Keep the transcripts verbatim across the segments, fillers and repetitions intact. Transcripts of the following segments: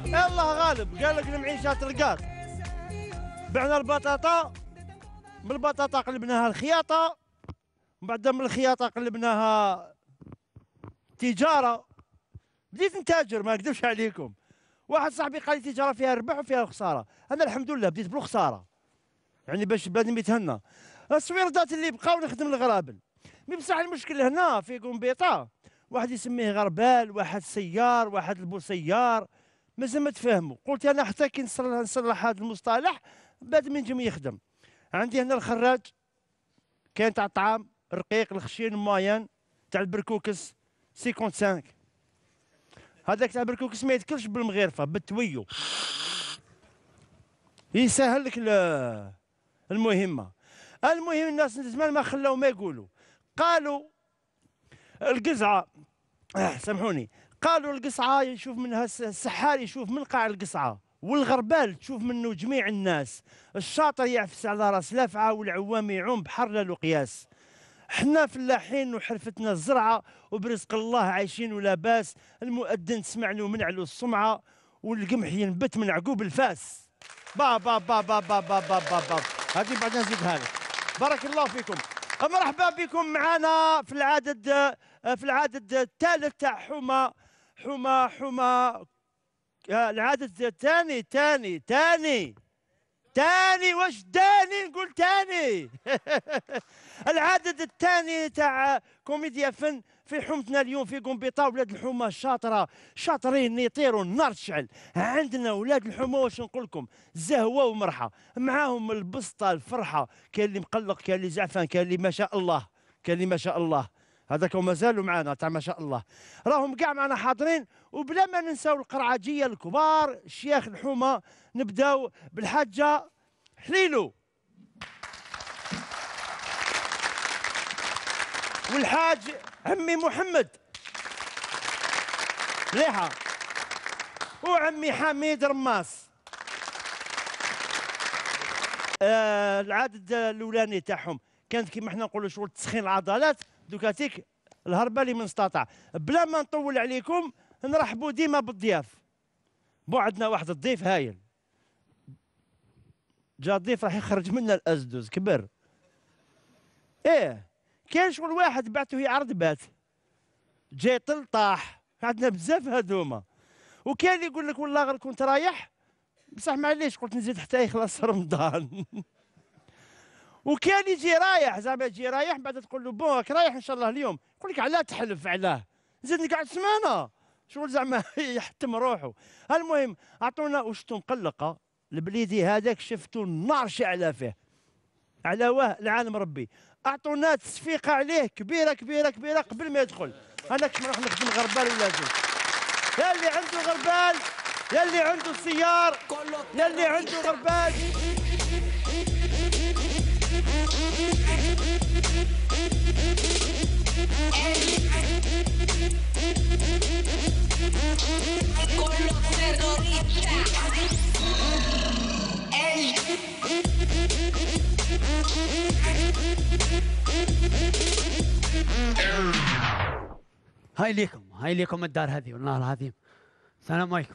الله غالب قال لك المعيشه ترقات. بعنا البطاطا، من البطاطا قلبناها الخياطه، من بعد من الخياطه قلبناها تجاره. بديت نتاجر ما نكذبش عليكم. واحد صاحبي قال لي تجاره فيها الربح وفيها الخساره، انا الحمد لله بديت بالخساره يعني باش بنادم يتهنى. السويردات اللي بقاو نخدم الغرابل. مي بصح المشكل هنا في قنبيطه واحد يسميه غربال، واحد سيار، واحد البوسيار، مازال ما تفاهموا. قلت انا حتى كي نصلح هذا المصطلح بعد من نجم يخدم. عندي هنا الخراج كاين تاع الطعام رقيق الخشين موين تاع البركوكس خمسة وخمسين. هذاك تاع البركوكس ما يتكلش بالمغيرفه بالتويو، يسهل لك المهمه. المهم الناس من زمان ما خلاو ما يقولوا، قالوا القزعه آه سامحوني، قالوا القصعه يشوف منها السحار يشوف من قاع القصعه، والغربال تشوف منه جميع الناس، الشاطر يعفس على راس لافعه والعوام يعوم بحر لا له قياس. حنا فلاحين وحرفتنا الزرعه وبرزق الله عايشين ولا باس، المؤذن تسمعنا ومنعلو السمعه والقمح ينبت من عقوب الفاس. با با با با با با با با, با. هذه بعد نزيدها لك. بارك الله فيكم. مرحبا بكم معنا في العدد في العدد الثالث تاع حما حما حما العدد الثاني الثاني الثاني تاني واش تاني نقول تاني العدد الثاني تاع كوميديا فن في حومتنا اليوم في قنبيطه. ولاد الحومه الشاطره شاطرين يطيروا النار تشعل. عندنا ولاد الحومه واش نقول لكم زهوه ومرحه، معاهم البسطه الفرحه، كاين اللي مقلق كاين اللي زعفان كاين اللي ما شاء الله كاين اللي ما شاء الله. هذاك مازالوا معنا تاع ما شاء الله، راهم كاع معنا حاضرين. وبلا ما ننساو القرعاجيه الكبار شياخ الحومه. نبداو بالحاجه حليلو والحاج عمي محمد مليحه، وعمي حميد رماس. آه العدد الاولاني تاعهم كانت كيما حنا نقولوا شغل تسخين العضلات، دوكاتيك الهربه لمن استطاع. بلا ما نطول عليكم نرحبوا ديما بالضياف. بو عندنا واحد الضيف هايل، جا ضيف راح يخرج منا الازدوز كبر. ايه كاين شغل واحد بعته يعرض بات جاي طل طاح، عندنا بزاف هذوما. وكاين اللي يقول لك والله غير كنت رايح بصح معليش قلت نزيد حتى يخلص رمضان وكان يجي رايح زعما يجي رايح بعد تقول له بون راك رايح ان شاء الله اليوم، يقول لك علاه تحلف علاه زيد نقعد سمانه شغل زعما يحتم روحه. المهم اعطونا وشتو مقلقه البليدي هذاك شفتو النار شعله فيه على واه العالم ربي. اعطونا تصفيقه عليه كبيره كبيره كبيره قبل ما يدخل. انا كش نروح نخدم غربال ولا زوج. يا اللي عنده غربال، يا اللي عنده سيار، يا اللي عنده غربال هاي ليكم هاي ليكم الدار هذه والله العظيم. السلام عليكم.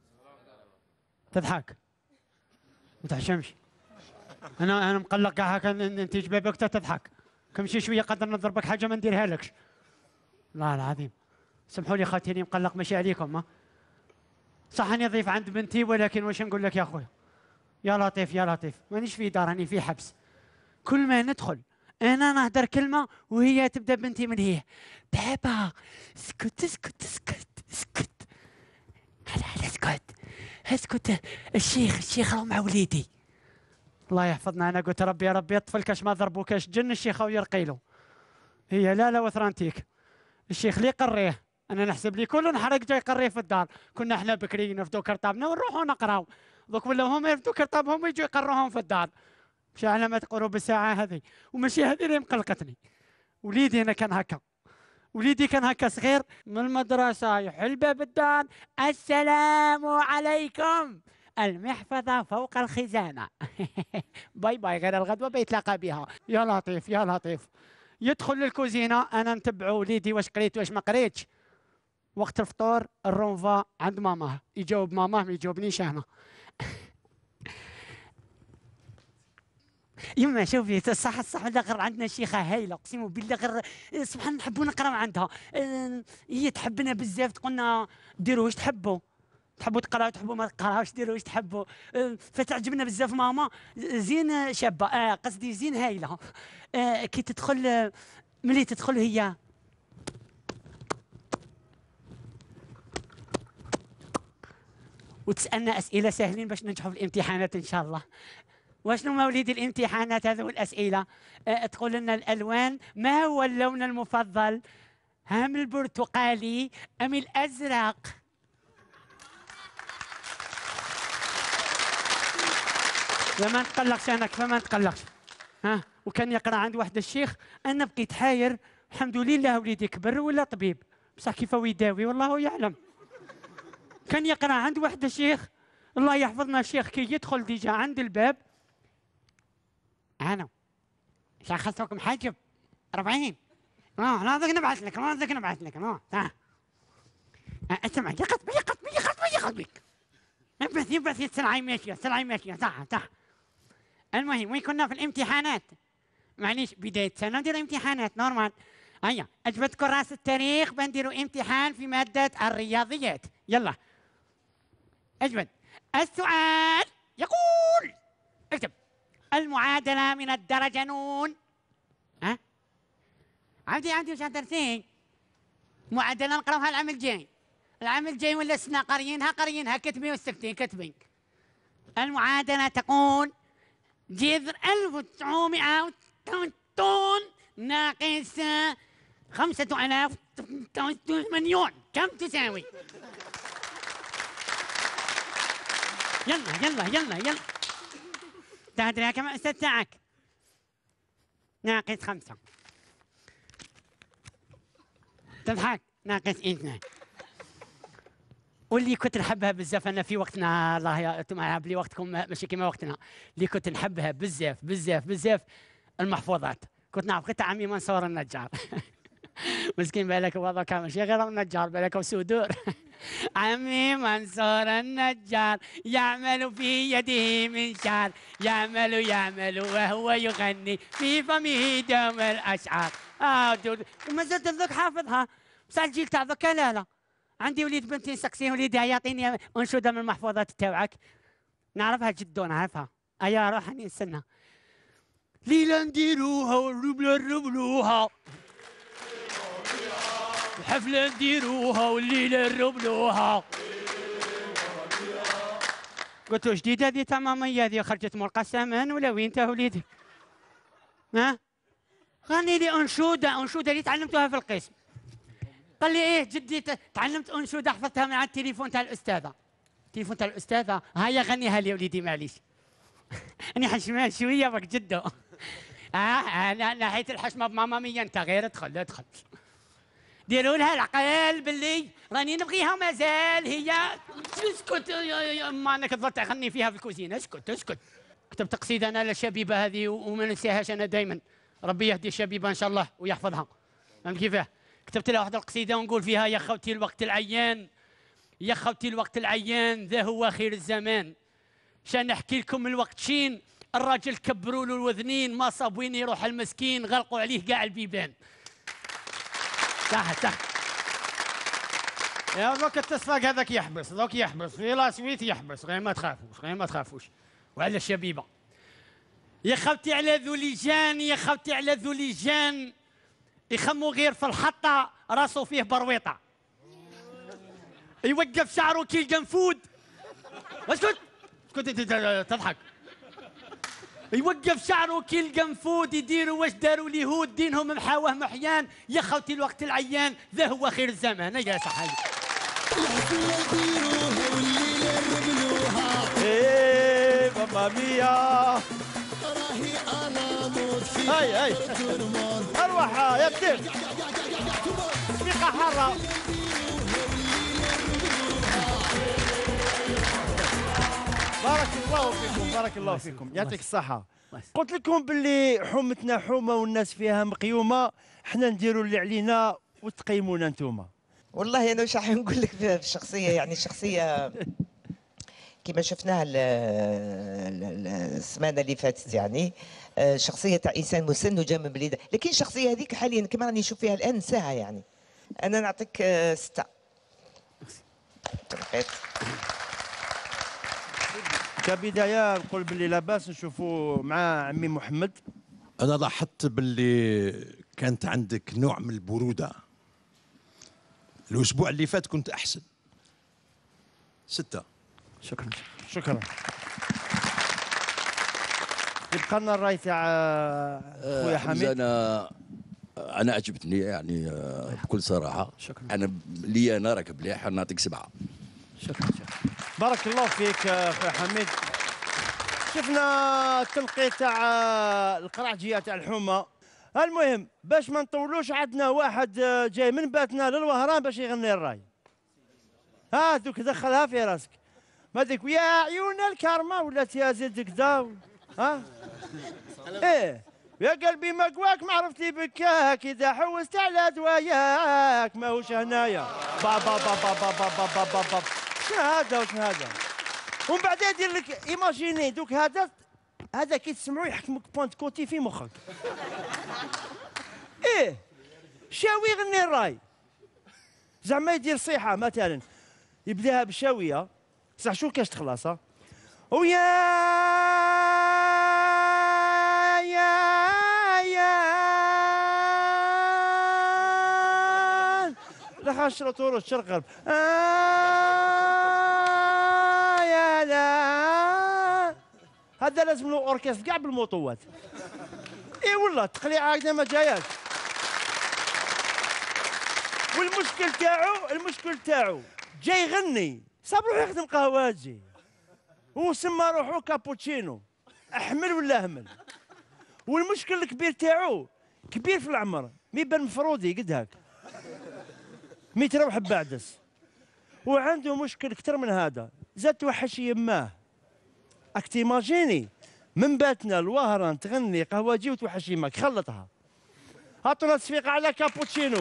تضحك ما تحشمش. انا انا مقلق هكا انت جبابك تضحك. كمشي شويه قدر نضربك حاجه ما نديرها لكش والله العظيم. سمحوا لي خاطيني مقلق ماشي عليكم. ها صح اني ضيف عند بنتي ولكن واش نقول لك يا خويا يا لطيف يا لطيف مانيش في دار راني في حبس. كل ما ندخل انا نهدر كلمه وهي تبدا بنتي من هي بابا اسكت اسكت اسكت اسكت لا لا اسكت اسكت الشيخ الشيخ راهو مع وليدي الله يحفظنا. انا قلت ربي يا ربي الطفل كاش ما ضربوكاش جن الشيخ او يرقيلو. هي لا لا وثرانتيك الشيخ اللي يقريه انا نحسب لي كل نحرق جاي يقريه في الدار. كنا احنا بكري نرفدوا كرطابنا ونروحوا نقراو، دوك ولاو هما يرفدوا كرطابهم ويجوا يقروهم في الدار. مشى على ما تقروا بالساعه هذه وماشي هذه اللي مقلقتني. وليدي انا كان هكا وليدي كان هكا صغير من المدرسه يحل باب الدار السلام عليكم المحفظه فوق الخزانه باي باي غير الغدوه بيتلاقى بها. يا لطيف يا لطيف يدخل للكوزينه انا نتبعوا وليدي واش قريت واش ما قريتش. وقت الفطور الرونفا عند ماماه، يجاوب ماماه ما يجاوبنيش انا. يما شوفي صح الصح ولا غير عندنا شيخه هايله اقسم بالله غير سبحان نحبوا نقراو عندها. اه هي تحبنا بزاف تقولنا ديروا واش تحبوا، تحبوا تقراو تحبوا ما تقراوش ديروا واش تحبوا. اه فتعجبنا بزاف ماما زين شابه اه قصدي زين هايله. اه كي تدخل اه ملي تدخل هي وتسالنا اسئله سهلين باش ننجحوا في الامتحانات ان شاء الله. وشنو مواليد الامتحانات هذو الأسئلة؟ أه تقول لنا الألوان، ما هو اللون المفضل؟ هم البرتقالي أم الأزرق؟ فما نتقلقش أنا فما نتقلقش. ها وكان يقرأ عند واحد الشيخ أنا بقيت حاير، الحمد لله وليدي كبر ولا طبيب، بصح كيف هو يداوي والله يعلم. كان يقرأ عند واحد الشيخ الله يحفظنا، الشيخ كي يدخل ديجا عند الباب انا شخصتكم حاجب أربعين اه لا ذاك نبعث لك ما ذاك نبعث لك اه تعال اسمع يقط بي يقط بي يقط بي يقط بيك يبث يبث السرعه ماشيه السرعه ماشيه صح صح. المهم وين كنا في الامتحانات؟ معليش بدايه سنه نديروا امتحانات نورمال. هيا اجبد كراس التاريخ بنديروا امتحان في ماده الرياضيات. يلا اجبد. السؤال يقول اكتب المعادلة من الدرجة نون. ها؟ عبدي عبدي وش درسين؟ معادلة نقراوها العام الجاي. العام الجاي ولا السنة قاريينها قاريينها كتبي وسكتين كتبي. المعادلة تقول جذر ألف وتسعمائة وثمانين ناقص خمسة آلاف مليون كم تساوي؟ يلا يلا يلا يلا. تدري كم أستاذ تاعك؟ ناقص خمسة. تضحك ناقص اثنين. واللي كنت نحبها بزاف انا في وقتنا الله يا انتم بلي وقتكم ماشي كيما وقتنا، اللي كنت نحبها بزاف بزاف بزاف المحفوظات. كنت نعرف غير تاع عمي منصور النجار. مسكين بالك هو كان ماشي غير النجار بالك وسودور. عمي منصور النجار يعمل في يده منشار، يعمل يعمل وهو يغني في فمه دوم الاشعار. اه ما زلت ذوك حافظها بصح الجيل تاع ذوك لا لا. عندي وليد بنتي نسقسيه وليدها يعطيني انشوده من المحفوظات تاعك نعرفها جدو نعرفها. ايا روح اني نستنى. ليلة نديروها والربلة نربلوها، الحفلة نديروها والليلة نربلوها. قلت له جديدة هذه تاع مامي هذه خرجت من القسمان ولا وين تا وليدي؟ ها؟ غني لي انشودة، انشودة اللي تعلمتوها في القسم. قال لي ايه جدي تعلمت انشودة حفظتها من على التليفون تاع الأستاذة. التليفون تاع الأستاذة هيا غنيها لي وليدي معليش. أنا حشمها شوية بك جدو. اه انا ناحية الحشمة بماما مية انت غير ادخل ادخل. ديروا لها العقل باللي راني نبغيها مازال هي. اسكت يا اما انك تظل تغني فيها في الكوزينه اسكت اسكت. كتبت قصيده انا للشبيبه هذه وما ننساهاش انا دائما. ربي يهدي الشبيبه ان شاء الله ويحفظها. فهمت كيفاه؟ كتبت لها واحد القصيده ونقول فيها يا خوتي الوقت العيان، يا خوتي الوقت العيان ذا هو خير الزمان. شان نحكي لكم الوقت شين الراجل كبروا له الوذنين ما صاب وين يروح المسكين غلقوا عليه كاع البيبان. صح صح. يا ذوك التصفاق هذاك يحبس ذوك يحبس في لاسويت يحبس غير ما تخافوش غير ما تخافوش. وعلى الشبيبه يا خوتي على ذو لجان يا خوتي على ذو لجان يخموا غير في الحطه راسه فيه برويطه يوقف شعره كي القنفود. اسكت اسكت انت تضحك. يوقف شعره كي القنفود يديروا واش داروا اليهود دينهم محاوه محيان. يا خوتي الوقت العيان ذا هو خير الزمان. يا صحابي ايه ماما ميا راهي انا موت في هاي هاي اروح يا كتير ثقة حارة. بارك الله فيكم بارك الله فيكم يعطيك الصحة. قلت لكم باللي حومتنا حومة والناس فيها مقيومة، حنا نديروا اللي علينا وتقيمونا نتوما. والله انا واش راح نقول لك في الشخصيه، يعني الشخصيه كما شفناها ال- ال- السمانه اللي فاتت، يعني آه، شخصيه تاع انسان مسن وجا من بليده، لكن الشخصيه هذيك حاليا كما راني نشوف فيها الان ساعه، يعني انا نعطيك آه، سته. كبدايه نقول باللي لاباس نشوفوا مع عمي محمد. أنا لاحظت باللي كانت عندك نوع من البرودة. الأسبوع اللي فات كنت أحسن. ستة. شكرا شكرا. يبقى لنا الراي تاع خويا حميد. انا انا عجبتني يعني آه، بكل صراحه. شكرا. انا لي انا راك مليح، نعطيك سبعه. شكرا شكرا. بارك الله فيك اخويا حميد. شفنا التنقيط تاع القرعجيه تاع الحومه. المهم باش ما نطولوش، عندنا واحد جاي من باتنا للوهران باش يغني الراي. ها دوك دخلها في راسك، ما ديك يا عيون الكرمه ولات يا زيد كدا. ها ايه يا قلبي ما قواك ما عرفت لي بكاك، اذا حوست على دواياك ماهوش هنايا. با با با با با با با با با. شنو هذا وشنو هذا؟ ومن بعد يدير لك ايماجيني دوك هذا هذا كي تسمعوا يحكمك بوانت كوتي في مخك. ايه شاوي يغني الراي، زعما يدير صيحه مثلا يبداها بشاويه، صح شو كاش تخلص ها؟ ويا يا يا لا خاشر طول الشرق آه يا لا. هذا لازم له اوركستر كاع بالموطوات. اي والله التقليعه هكذا ما جاياش. والمشكل تاعو المشكل تاعو جاي يغني صاب روحو يخدم قهواجي وسمى روحو كابوتشينو، احمل ولا اهمل. والمشكل الكبير تاعو كبير في العمر، ميبان مفرودي قد هاك متر وحب بعدس، وعنده مشكل اكثر من هذا، زاد توحش يماه. راك تيماجيني من باتنا الوهران تغني قهواجي وتوحش يماك، خلطها. عطونا تصفيقه على كابوتشينو.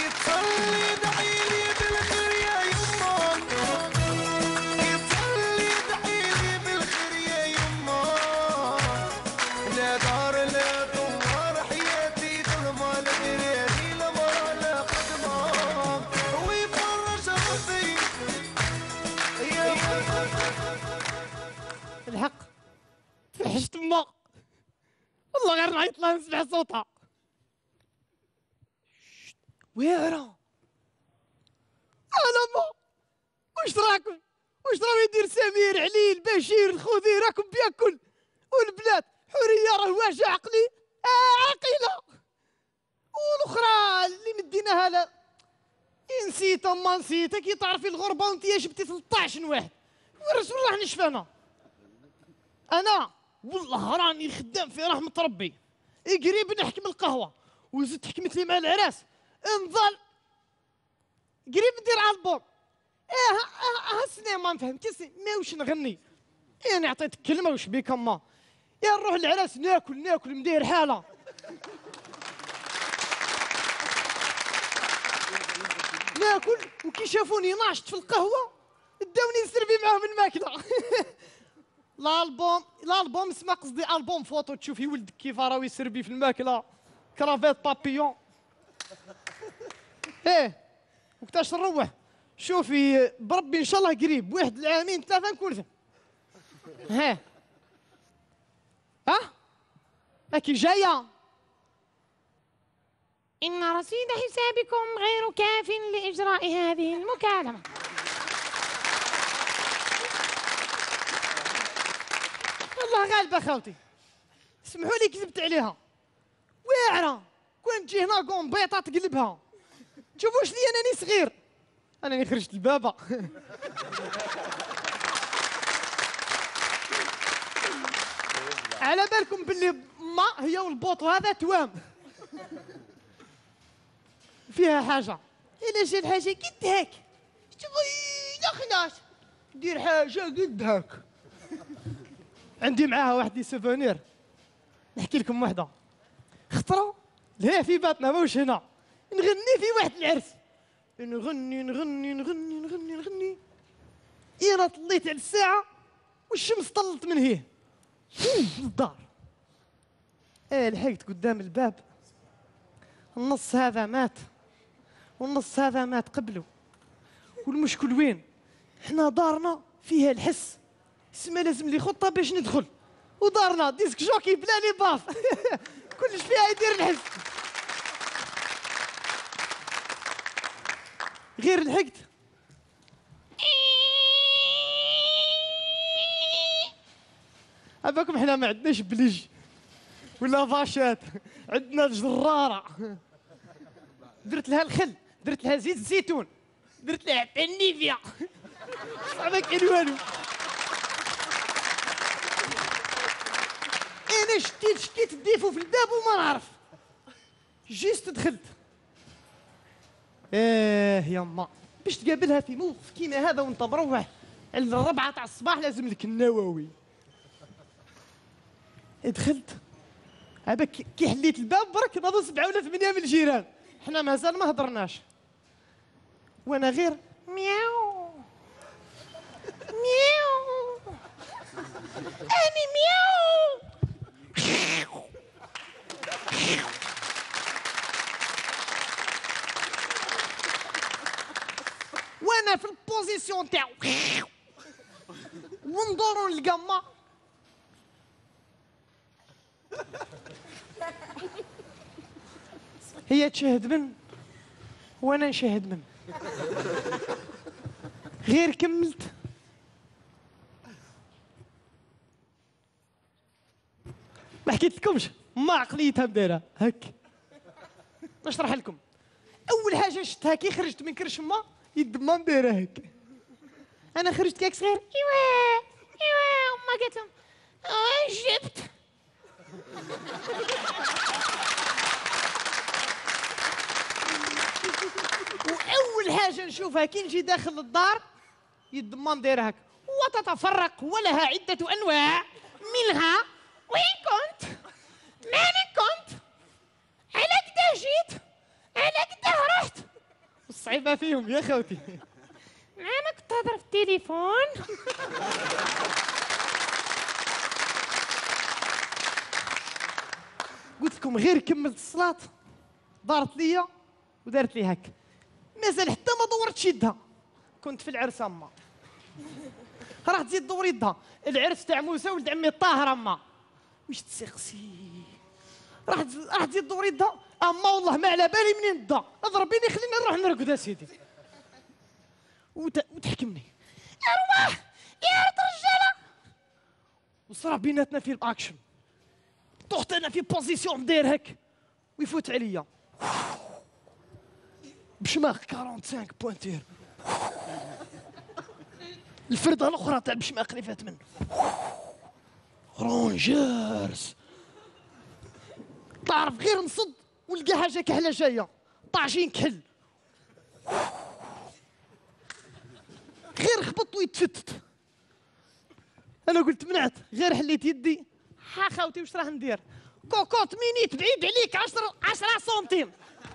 الحق فحشت ما والله غير نعيط لها نسمع صوتها. ويعرى انا ما واش راكم واش راهو يدير سمير عليل بشير الخوذي راكم بياكل والبلاد حوريه راه واجع عقلي آه عقيله. والاخرى اللي مديناها لا نسيت ما نسيتك كي تعرفي الغربه وانت جبتي ثلاثة عشر واحد ورسول الله نشفانا. انا والله راني خدام في رحمه ربي، قريب نحكم القهوه وزدت حكمت لي مع العراس نظل قريب ندير البوم. اه اه السنه ما فهمتيش ما واش نغني، يعني عطيتك كلمه واش بيك اما يا نروح للعراس ناكل ناكل مدير حاله. ناكل وكي شافوني ناشط في القهوه داوني نسربي معاهم الماكله. الالبوم الالبوم اسمه قصدي البوم فوتو، تشوفي ولدك كيف راهو يسربي في الماكله كرافيت بابيون. ايه وقتاش نروح شوفي بربي ان شاء الله قريب واحد العامين ثلاثه نكون فيه. ها ها اكي جايه. ان رصيد حسابكم غير كاف لاجراء هذه المكالمه. والله غالبه خالتي اسمحوا لي كذبت عليها. واعره كون تجي هنا قنبيطه تقلبها. تشوفوش لي انني صغير، انني خرجت البابا. على بالكم باللي ما هي والبوطو هذا توام فيها حاجه. الا جات حاجه قد هاك طويله خلاص دير حاجه قد هاك. عندي معاها واحد لي سوفونير نحكي لكم وحده خطره لا في باتنا ماهوش هنا، نغني في واحد العرس نغني نغني نغني نغني نغني انا طليت على الساعه والشمس طلت من هيه للدار. اه لحقت قدام الباب، النص هذا مات والنص هذا مات قبله. والمشكل وين؟ حنا دارنا فيها الحس، سما لازم لي خطه باش ندخل، ودارنا ديسك جوكي بلا لي باف كلش فيها يدير الحس. غير لحقت أباكم حنا ما عندناش بلج ولا فاشات، عندنا الجرارة. درت لها الخل، درت لها زيت الزيتون، درت لها حتى النيفيا، صعبة كاين والو. أنا شتيت شتيت الديفو في الباب وما نعرف، جيست دخلت. إيه يما باش تقابلها في موقف كيما هذا وأنت مروح على الربعة تاع الصباح لازم لك النووي. دخلت هذا كي حليت الباب برك ناضوا سبعه ولا ثمانيه من الجيران، حنا مازال ما هضرناش وانا غير مياو مياو اني مياو. وانا في البوزيسيون تاعو وندوروا للقمه هي تشهد من وانا نشهد من. غير كملت ما حكيت لكمش ما عقليتها مدايره هك. نشرح لكم. اول حاجه شفتها كي خرجت من كرشمه يد ما مدايره هك. انا خرجت كاك صغير ايوا ايوا ما قالت لهم اه جبت. واول حاجه نشوفها كي نجي داخل الدار يد ما مدايره هك وتتفرق ولها عده انواع منها وين كنت؟ مانا كنت؟ على كده جيت؟ على كده رحت؟ الصعيبه فيهم يا خوتي. انا كنت هضر في التليفون. قلت لكم غير كملت الصلاة دارت ليا ودارت لي هك، مازال حتى ما دورتش يدها. كنت في العرس اما راح تزيد دور يدها. العرس تاع موسى ولد عمي الطاهر اما واش تسقسي. راح راح تزيد دور يدها اما والله ما على بالي منين نبدا. اضربيني خليني نروح نرقد يا سيدي وت... وتحكمني ارواح يا رد رجاله. وصرا بيناتنا في الاكشن. طحت انا في بوزيسيون داير هك ويفوت عليا بشماغ خمسة وأربعين بوانتير. الفردة الأخرى تاع بشماغ اللي فات منه رونجرز. تعرف غير نصد ولقى حاجة كحلة جاية طاجين كحل غير خبط ويتفتت. أنا قلت منعت غير حليت يدي. ها خوتي واش راه ندير؟ كوكوط مينيت بعيد عليك عشرة عشرة سنتيم.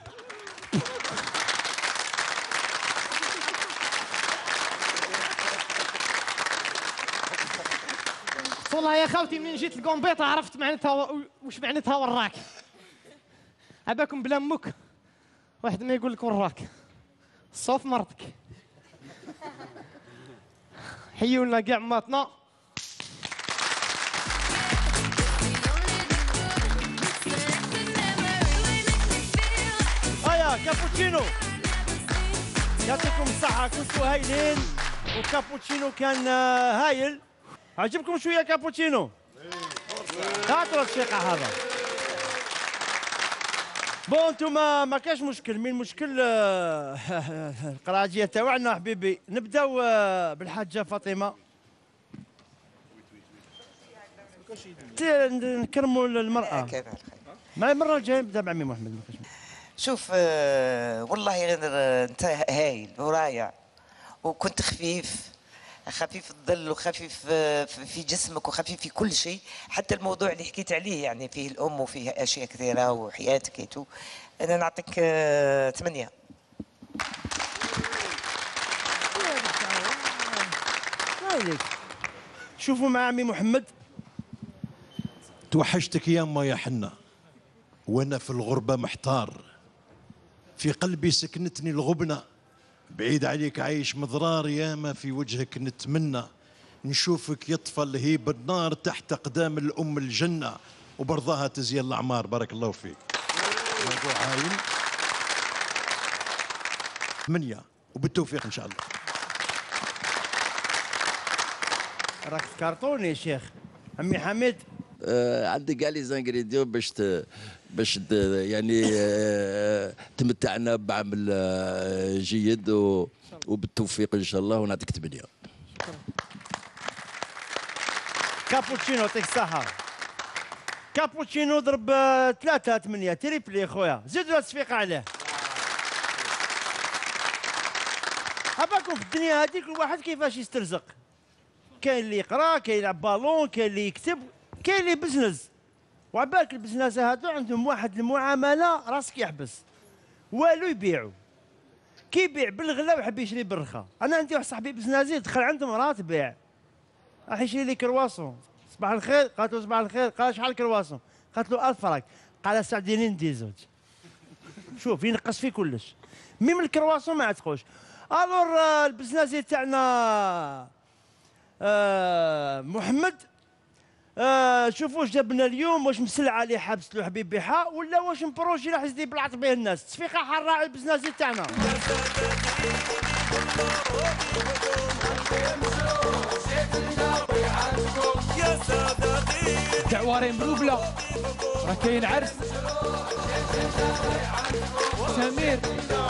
والله يا خوتي منين جيت القنبيطه عرفت معناتها و... وش معناتها وراك. عباكم بلا امك واحد ما يقول لك وراك صوف مرتك. حيوا لنا كاع ماتنا. كابوتشينو يعطيكم الصحة، كنتوا هايلين وكابوتشينو كان هايل. عجبكم شوية كابوتشينو؟ هاتوا الشيقة هذا. بون انتوما ما كاش مشكل. من مشكل القراجية تاعنا حبيبي. نبداو بالحاجة فاطمة. نكرموا المرأة. ما المرة الجاية نبدا بعمي محمد. شوف آه والله غير انت هايل ورائع وكنت خفيف خفيف الظل وخفيف في جسمك وخفيف في كل شيء. حتى الموضوع اللي حكيت عليه يعني فيه الام وفيه اشياء كثيره وحياتك ايتو. انا نعطيك آه ثمانيه. عليك. شوفوا مع عمي محمد. توحشتك ياما يا حنا وانا في الغربة محتار، في قلبي سكنتني الغبنة، بعيد عليك عايش مضرار، ياما في وجهك نتمنى نشوفك يطفى لهيب النار تحت اقدام الام الجنة، وبرضاها تزين الاعمار. بارك الله فيك. موضوع هايل. ثمانية وبالتوفيق ان شاء الله. راك كارطوني يا شيخ. عمي حميد. آه عندك كاع لي زانغريديون باش ت... باش ت... يعني آه تمتعنا بعمل آه جيد و... وبالتوفيق ان شاء الله، ونعطيك ثمانية. كابوتشينو يعطيك الصحة. كابوتشينو ضرب ثلاثة ثمانية تريبلي خويا، زيدوا التصفيق عليه. هباكم في الدنيا هذيك الواحد كيفاش يسترزق. كاين اللي يقرا، كاين يلعب بالون، كاين اللي يكتب، كاين اللي بزنس. وعبالك البزنس هذو عندهم واحد المعامله راسك يحبس، والو يبيعوا. كي يبيع بالغلا ويحب يشري بالرخا. انا عندي واحد صاحبي بزنازي دخل عنده مراه تبيع، راح يشري لي كرواسون. صباح الخير، قالت له صباح الخير، قال شحال كرواسون؟ قالت له ألف فرنك. قال ساعديني ندي زوج. شوف ينقص فيه كلش، مي من الكرواسون ما عتقوش. الور البزنازي تاعنا آه محمد، آه شوفوا واش جابنا اليوم، واش مسلع عليه حبس له حبيب بيحا، ولا واش مبروجي راح يزيد يبلعط به الناس. تصفيقه حراعي البزنازي تاعنا. دعوارين بروبلا، راه كاين عرس. سمير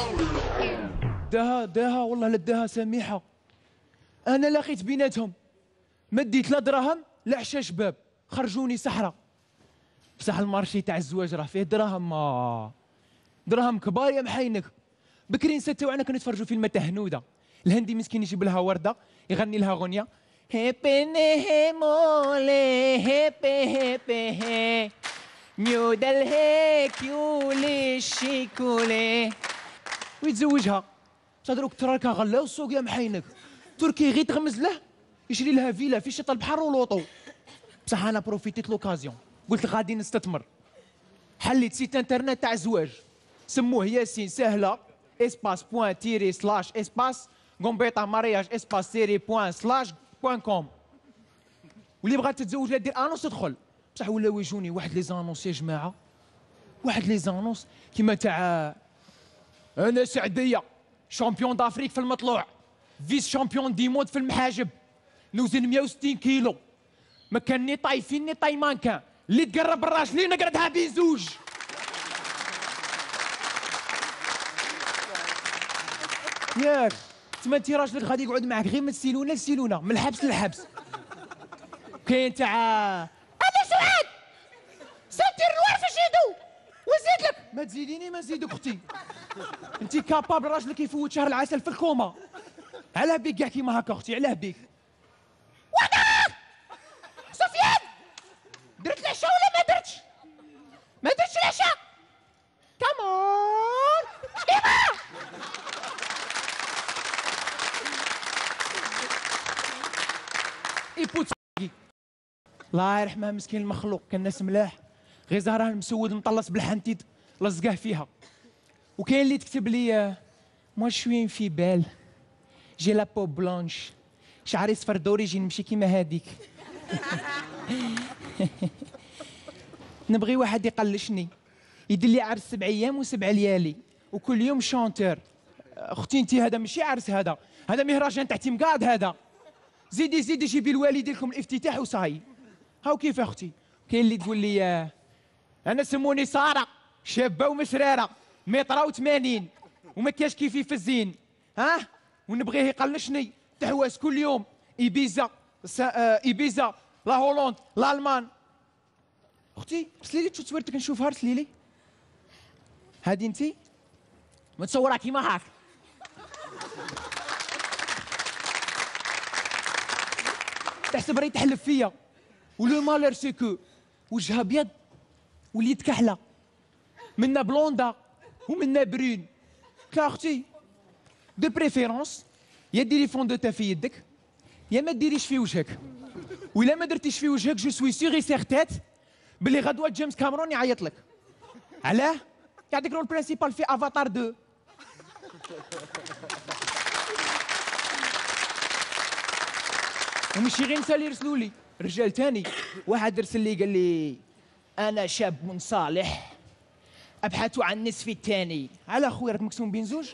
داها داها والله لا داها سميحه. انا لقيت بيناتهم، ما ديت لا دراهم لا حشاش باب، خرجوني سحره. بصح المارشي تاع الزواج راه فيه دراهم، ما دراهم كبار يا محينك. بكري نستوعنا كنا نتفرجوا فيلم تاع هنوده، الهندي مسكين يجيب لها ورده يغني لها غنيه هيبي مولي هيبي هيبي هي ميودل هيك يولي شيكولي، ويتزوجها. بصح دروك تراكا غلا السوق يا محينك. تركي غير تغمز له يشري لها فيلا في شط البحر ولوطو. بصح انا بروفيتيت لوكازيون، قلت غادي نستثمر. حليت سيت انترنت تاع زواج سموه ياسين سهله اسباس بوان تيري سلاش اسباس غومبيطا مارياج اسباس سيري بوان سلاش بوان كوم. واللي بغات تتزوج لا دير انونس تدخل. بصح ولاو يجوني واحد لي زانونس يا جماعه، واحد لي زانونس كيما تاع انا سعديه شامبيون دافريك في المطلوع، فيس شامبيون دي مود في المحاجب، نوزن مية وستين كيلو، ما كان ني طاي فين ني طاي مانكان، اللي تقرب الراجلي نقردها بين زوج. ياك تما انت راجلك غادي يقعد معك غير من السيلونه للسيلونه، من الحبس للحبس. كاين تاع انا سعاد سنتي الروار في يدو وزيد لك. ما تزيديني ما نزيدك اختي، انت كابابل راجلك يفوت شهر العسل في الكوما. علاه بيك كاع كيما هكا اختي، علاه بيك؟ وانا سفيان درت العشاء ولا ما درتش؟ ما درتش العشاء. كمون شكيبه. ايبوت الله يرحمه مسكين المخلوق، كان ناس ملاح، غير زهره المسود مطلص بالحنتيد لصقاه فيها. وكاين اللي تكتب لي موا شوين في بال جي لا بو بلانش، شعري صفر دوريجين ماشي كيما هاديك. نبغي واحد يقلشني يدير لي عرس سبع ايام وسبع ليالي وكل يوم شونتور. اختي انت هذا ماشي عرس، هذا هذا مهرجان تحتي مقعد. هذا زيدي زيدي جيبي الوالدين لكم الافتتاح وصاي. هاو كيف اختي. كاين اللي تقول لي انا سموني ساره شابه ومشراره متر وثمانين وما كاش كيفي في الزين، ها ونبغيه يقلشني تحواس كل يوم ايبيزا سا... آه... ايبيزا لا هولند الالمان. اختي ارسلي لي تصويرتك نشوفها، ارسلي لي. هادي انت متصوره كيما هاك. تحسب راهي تحلف فيا. ولو مالير سيكو وجهها ابيض واليد كحله، منا بلوندا ومنا برين. قلت لها اختي دو بريفيرونس يا ديري فون دو تا في يدك يا ما ديريش في وجهك، وإلا ما درتيش في وجهك جو سوي سيغي سيغتات باللي غدوه جيمس كامرون يعيط لك. علاه؟ يعطيك رول برينسيبال في افاتار دو. ومشي غير نسالي يرسلوا لي رجال تاني. واحد رسل لي قال لي انا شاب صالح ابحث عن نصفي الثاني. على خويا راك مقسوم بين زوج.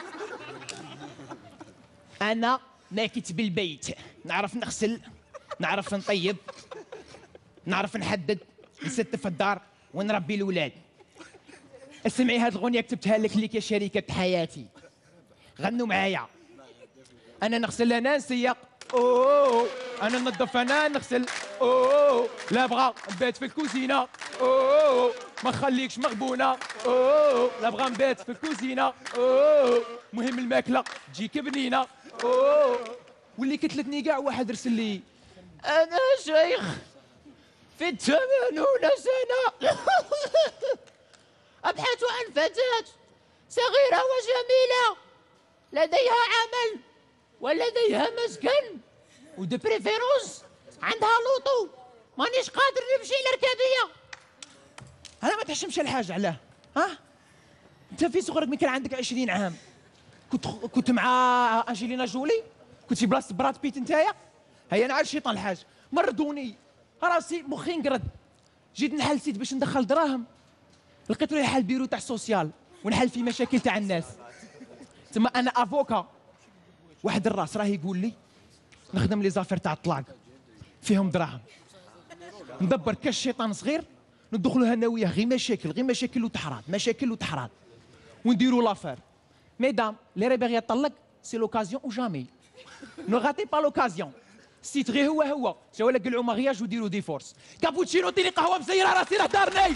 انا ماكت بالبيت، نعرف نغسل، نعرف نطيب، نعرف نحدد، نستف الدار ونربي الاولاد. اسمعي هاد الاغنيه كتبتها لك ليك يا شريكه حياتي، غنوا معايا. انا نغسل انا نسيق، اوه انا ننظف انا نغسل، اوه لا بغا نبات في الكوزينه، اوه ما نخليكش مغبونه، اوه لا بغا نبات في الكوزينه، اوه مهم الماكله تجيك بنينه، اوه. واللي كتلتني كاع واحد رسل لي انا شيخ في الثمانون سنه ابحث عن فتاه صغيره وجميله لديها عمل ولديها مسكن ودو بريفيرونس عندها لوطو، مانيش قادر نمشي للركابيه. انا ما تحشمش الحاج علاه. ها انت في صغرك ملي كان عندك عشرين عام كنت كنت مع انجلينا جولي، كنت في بلاصه براد بيت نتايا. هيا انا عاد الشيطان الحاج مردوني راسي مخي نقرد. جيت نحل سيت باش ندخل دراهم، لقيت لي حل بيرو تاع السوسيال ونحل في مشاكل تاع الناس. تما انا افوكا. واحد الراس راه يقول لي نخدم لي زافير تاع الطلاق فيهم دراهم، ندبر كاش شيطان صغير ندخلوها انا وياه غير مشاكل غير مشاكل وتحرات مشاكل وتحرات ونديروا لافير. ميدام لي راه باغي يطلق سي لوكازيون او جامي، نو غاتي با لوكازيون. السيت غير هو هو سوا لك قلعوا مغياج وديروا ديفورس. كابوتشينو تيني قهوه مسيره راسي راه دارني.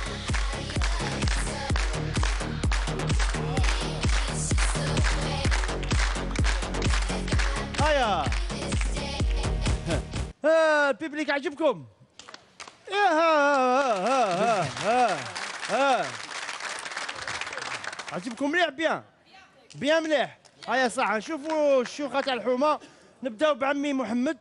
هيا ها البيبليك عجبكم؟ ها ها ها ها ها عجبكم مليح؟ بيان بيان مليح. هيا صح نشوفوا الشيوخه تاع الحومه. نبداو بعمي محمد.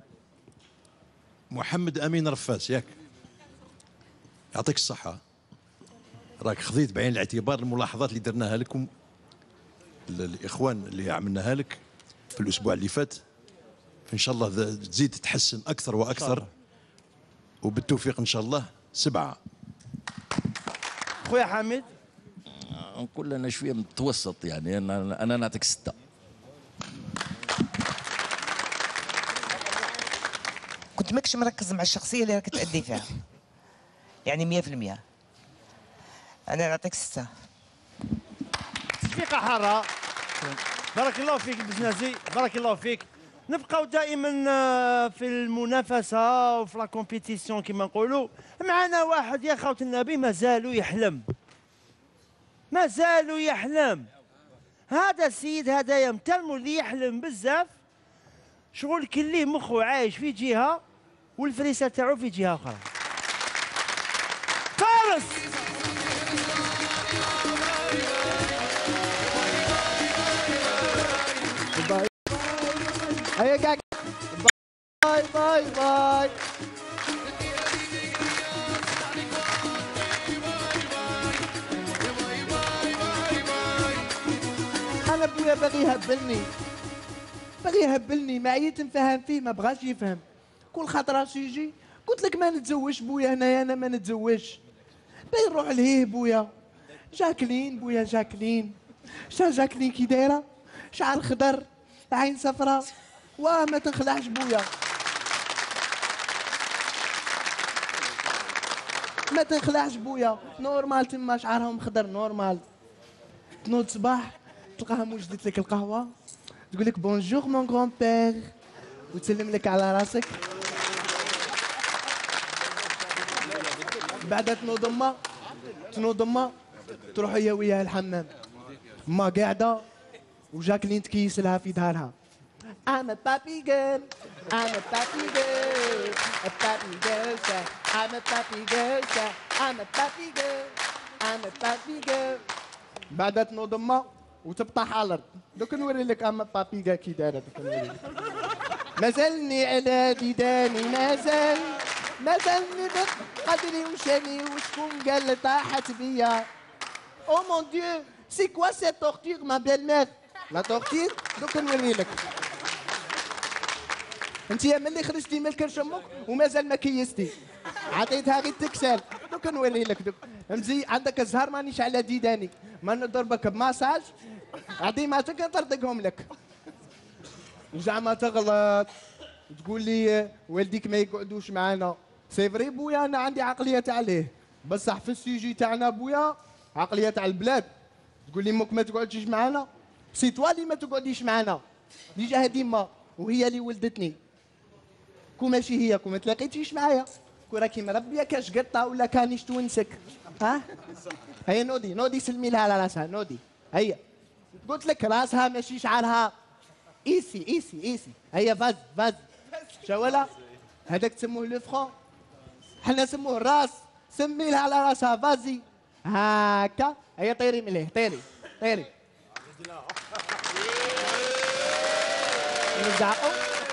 محمد امين رفاس ياك؟ يعطيك الصحه. راك خذيت بعين الاعتبار الملاحظات اللي درناها لكم الاخوان اللي عملناها لك في الاسبوع اللي فات. ان شاء الله تزيد تتحسن اكثر واكثر وبالتوفيق ان شاء الله. سبعه. خويا حامد. نقول انا شويه متوسط يعني. انا انا نعطيك سته. كنت ماكش مركز مع الشخصيه اللي راك تأدي فيها يعني مية في المية. انا نعطيك سته. تصفيقه حاره. بارك الله فيك بزنازي، بارك الله فيك. نبقاو دائما في المنافسه وفي لا كومبيتيسيون كما نقولوا. معنا واحد يا خوت النبي مازالو يحلم، مازالو يحلم. هذا السيد هذايا متلمو اللي يحلم بزاف، شغل كليه مخه عايش في جهه والفريسه تاعو في جهه اخرى. فارس. هيا كاك باي باي باي. انا بويا باغي يهبلني باغي يهبلني ما عييت نفهم فيه ما بغاش يفهم. كل خطره يجي قلت لك ما نتزوجش بويا هنايا انا ما نتزوجش. باغي نروح لهيه بويا. جاكلين بويا جاكلين. شا جاكلين كي دايره؟ شعر خضر عين صفراء. واه ما تنخلعش بويا ما تنخلعش بويا. نورمال تما شعرهم خضر نورمال. تنوض صباح تلقاها موجدت لك القهوه تقول لك بونجور مون غران بير وتسلم لك على راسك. بعدها تنوض امها تنوض امها تروح هي وياها الحمام. ما قاعده وجاكلين تكيس لها في دارها. I'm a puppy girl, I'm a puppy girl, a puppy girl, sir. I'm a puppy girl, sir. I'm a puppy girl, I'm a puppy girl. بعدها تنوض امها وتبطح على الارض. دوك نوري لك I'm a puppy girl كي دايره. دوك نوري لك. مازالني على ديداني مازال مازالني بقدري وشاني وشكون قال طاحت بيا. او مون ديو سي كوا سي تورتور ما بيل مير. لا تورتور دوك نوري لك. انت يا ملي خرجتي من الكرش امك ومازال ما كيستي عطيتها غير تكسال. دوك نوري لك دوك فهمتي. عندك الزهر مانيش على ديداني ما نضربك بماساج عظيماتك نطردقهم لك. زعما تغلط تقول لي والديك ما يقعدوش معانا. سي فري بويا انا عندي عقليه تاع عليه بصح في السيجي تاعنا بويا عقليه تاع البلاد. تقول لي امك ما تقعدش معانا سي توا اللي ما تقعديش معانا. ديجا هادي ما وهي اللي ولدتني. كون ماشي هي كون ما تلاقيتيش معايا كون راكي مربيه كاش قطه ولا كانيش تونسك. ها هيا نودي نودي سلمي لها على راسها نودي. هيا قلت لك راسها ماشي شعرها. ايسي ايسي ايسي هيا فاز فاز. شاولا هذاك تسموه لو فرون حنا نسموه الراس. سمي لها على راسها فازي هاكا. هيا طيري مليه طيري طيري. نزعقوا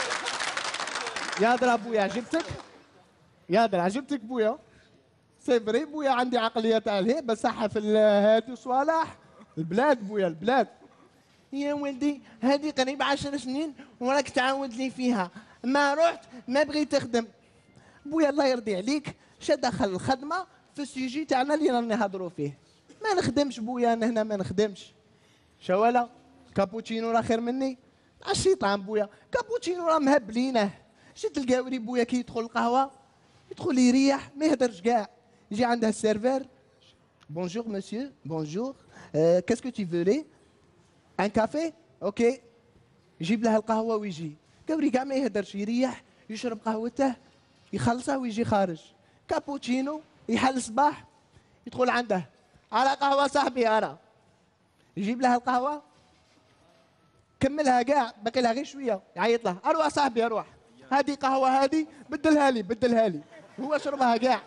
يا درا بويا عجبتك يا درا عجبتك بويا. سي فري بويا عندي عقليه تاع الهي بصح في هادو صوالح البلاد بويا البلاد. يا ولدي هذه قريب عشر سنين وراك تعاود لي فيها ما رحت ما بغيت تخدم. بويا الله يرضي عليك شا دخل الخدمه في السيجي تاعنا اللي راني نهضروا فيه. ما نخدمش بويا انا هنا ما نخدمش. شوالا كابوتشينو راه خير مني تاع الشيطان بويا. كابوتشينو راه مهبلينه. شفت القاوري بويا كي يدخل القهوه يدخل يريح ما يهدرش كاع. يجي عندها السيرفير بونجور مسيو بونجور كاسكو تي فولي ان كافي اوكي. يجيب لها القهوه ويجي قاوري كاع ما يهدرش يريح يشرب قهوته يخلصها ويجي خارج. كابوتشينو يحل صباح يدخل عنده على قهوه صاحبي انا. يجيب لها القهوه كملها كاع باقي لها غير شويه يعيط له اروح صاحبي اروح هذه قهوه هذه بدلها لي بدلها لي. هو شربها كاع.